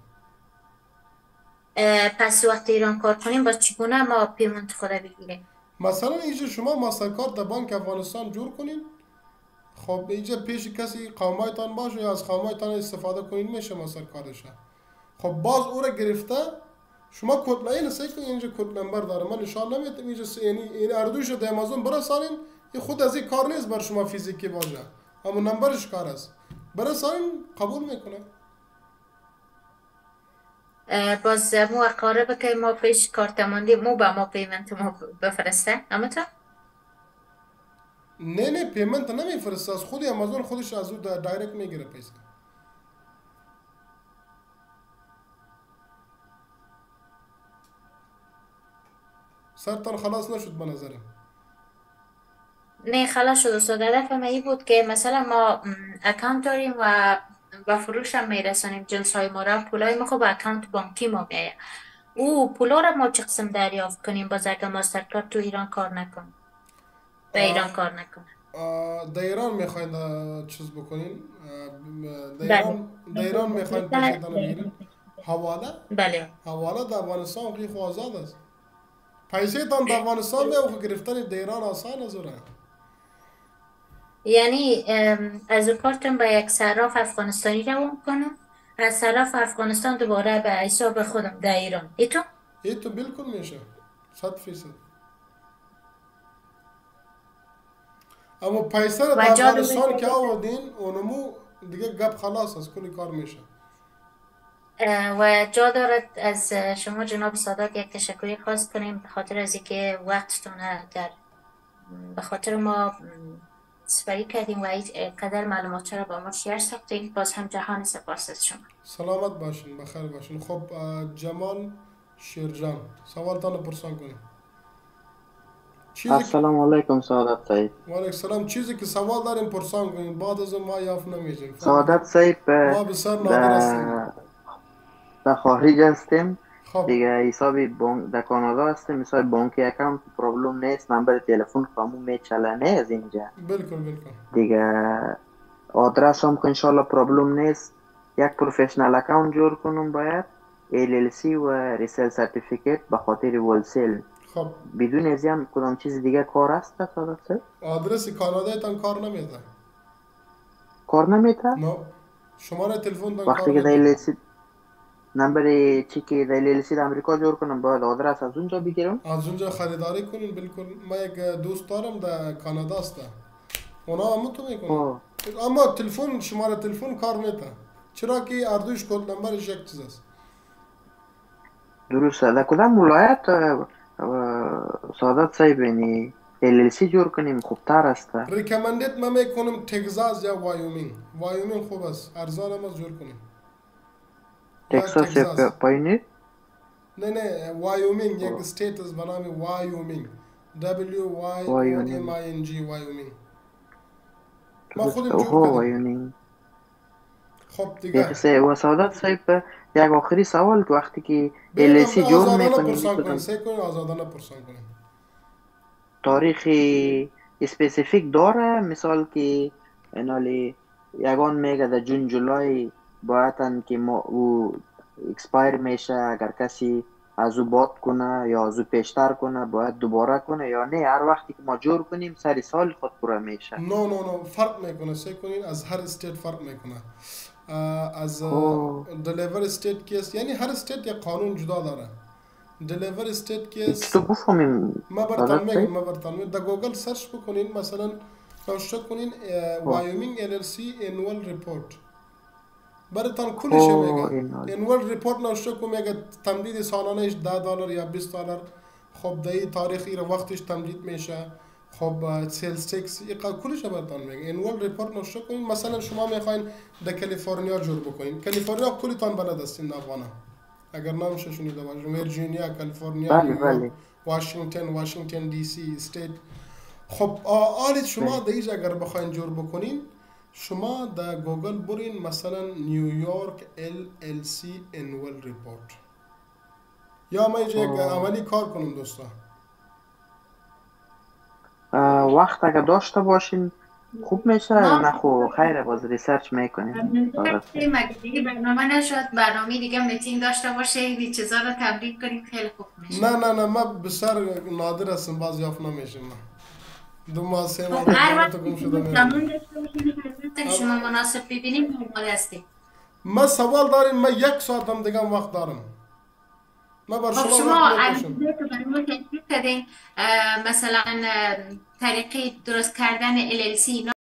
پس وقت ایران کار کنیم باز چگونه ما پیمنت خود بگیریم؟ مثلا اینجا شما ماستر کارت در بانک افغانستان جور کنین. خب اینجا پیش کسی قومایتان باشه یا از قومایتان استفاده کنین میشه ماستر کارتش. خب باز او را گرفته شما کد لاین سیک اینجا کد نمبر داره. من نشان نمیدم اینجا این اردوش در امازون برسانین. این خود از این کار نیست بر شما فیزیکی باشه، اما نمبرش کار است. برسانین قبول میکنه. باز مو قراره که ما پیش کارتماندی مو با ما پیمنت ما بفرسته اما تا؟ نه پیمنت نمیفرسته. از خود امازون خودش از او دایرکت میگیره پیسه. سرتان خلاص نشد به نظرم. نه خلاص شد استاد. هدفم این بود که مثلا ما اکانت داریم و با فروش هم میرسانیم جنس های ما را، پولای ما خب با اکانت بانکی ما میایه. او پولا را ما چه قسم دریافت کنیم باز اگر ماستر کارت تو ایران کار نکنه، به ایران کار نکنه؟ در ایران میخواین چیز بکنین؟ بله. در ایران میخواین پیسه تانو بگیرین؟ حواله؟ بله. حواله در افغانستان خیلی آزاد است. پیسه تان در افغانستان میخواه گرفتن در ایران آسان است. یعنی از او کارتم به یک صراف افغانستانی روان کنم، از صراف افغانستان دوباره به حساب خودم در ایران. ای تو بالکل میشه 100%. اما پیسه رو در افغانستان که آوردین اونمو دیگه گپ خلاص از کلی کار میشه. و جا دارد از شما جناب سادات یک تشکری خاص کنیم به خاطر از اینکه وقتتون در به خاطر ما سپری کردیم و قدر معلومات را با ما شیر ساختیم. باز هم جهان سپاس از شما. سلامت باشین، بخیر باشین. خب جمال شیرجان سوالتان پرسان کنیم. السلام علیکم سعادت صاحب. و علیکم السلام. چیزی که سوال داریم پرسان کنیم بعد از ما یافت نمیشیم. سعادت صاحب ما بسیار نادر هستیم. در خارج هستیم. خب. دیگه حساب بانک در کانادا هستیم. حساب بانکی اکانت پرابلم نیست. نمبر تلفن کامو میچله نه از اینجا. بالکل. دیگه آدرس هم که انشالله پرابلم نیست. یک پروفیشنال اکانت جور کنم باید LLC و ریسل سرتیفیکیت به خاطر ولسیل. خب بدون از این کدام چیز دیگه کار است سعادت صاحب؟ آدرس کانادا تان کار نمیده. کار نمیده؟ نه شماره تلفن دان کار وقتی که میکنه. LLC نمبر چی که LLC در امریکا جور کنم باید آدرس از اونجا بگیرم. از اونجا خریداری کنین. بالکل. ما یک دوست دارم در کانادا است، اونا هم تو میکنن. اما تلفن، شماره تلفن کار میته، چرا که اردوش کد نمبرش یک چیز است. درسته. در کدام ولایت سعادت صاحب یعنی LLC جور کنیم خوبتر است؟ ریکمندت من میکنم تگزاس یا وایومینگ. وایومینگ خوب است، ارزان هم از جور کنیم. تکساس یا پایینی؟ نه وایومینگ یک استیت است به نام وایومینگ. WYOMING وایومینگ. ما خودم جور کردیم. خب دیگه و سعادت صاحب یک آخری سوال که وقتی که LLC جور میکنیم آزادانه پرسان کنیم. تاریخی اسپسیفیک داره؟ مثال که انالی یگان میگه در جون جولای باید که ما او اکسپایر میشه، اگر کسی از او باد کنه یا از او پیشتر کنه باید دوباره کنه، یا نه هر وقتی که ما جور کنیم سری سال خود پوره میشه؟ نه فرق میکنه. سه کنین از هر استیت فرق میکنه. از دلیور استیت کیس، یعنی هر استیت یک قانون جدا داره. دلیور استیت کیس تو بفهمیم. ما برتان میگم در گوگل سرچ بکنین، مثلا نوشته کنین وایومینگ LLC annual report، براتون کلش میگه. annual report نوشته کنین، میگه تمدید سالانهش $10 یا $20. خب در تاریخی رو وقتش تمدید میشه. خب سیلز تکس کلش براتون میگه. annual report نوشته کنین. مثلا شما میخواین در کالیفرنیا جور بکنین، کالیفرنیا کلیتان بلد هستین افغانا، اگر نامش شنیده باشین، ویرجینیا، کالیفرنیا، واشنگتن دی سی استیت. خب آلت شما در اینجا اگر بخواین جور بکنین، شما در گوگل برین مثلا نیویورک LLC annual report، یا ما اینجا یک عملی کار کنیم دوستا. وقت اگر داشته باشین خوب میشه، نه خو خیره باز ریسرچ میکنیم. مگه دیگه برنامه نشد، برنامه دیگه میتینگ داشته باشه این چیزا رو تبریک کنیم، خیلی خوب میشه. نه ما بسیار نادر هستم، باز یافت نمیشیم. ما 2 ماه 3 ماه هر وقت گم شده زمان داشته باشین شما مناسب ببینیم آماده هستیم. ما سوال داریم، ما 1 ساعت هم دیگه وقت دارم. ما بر شما از برنامه تشریف کردین، مثلا طریقه درست کردن LLC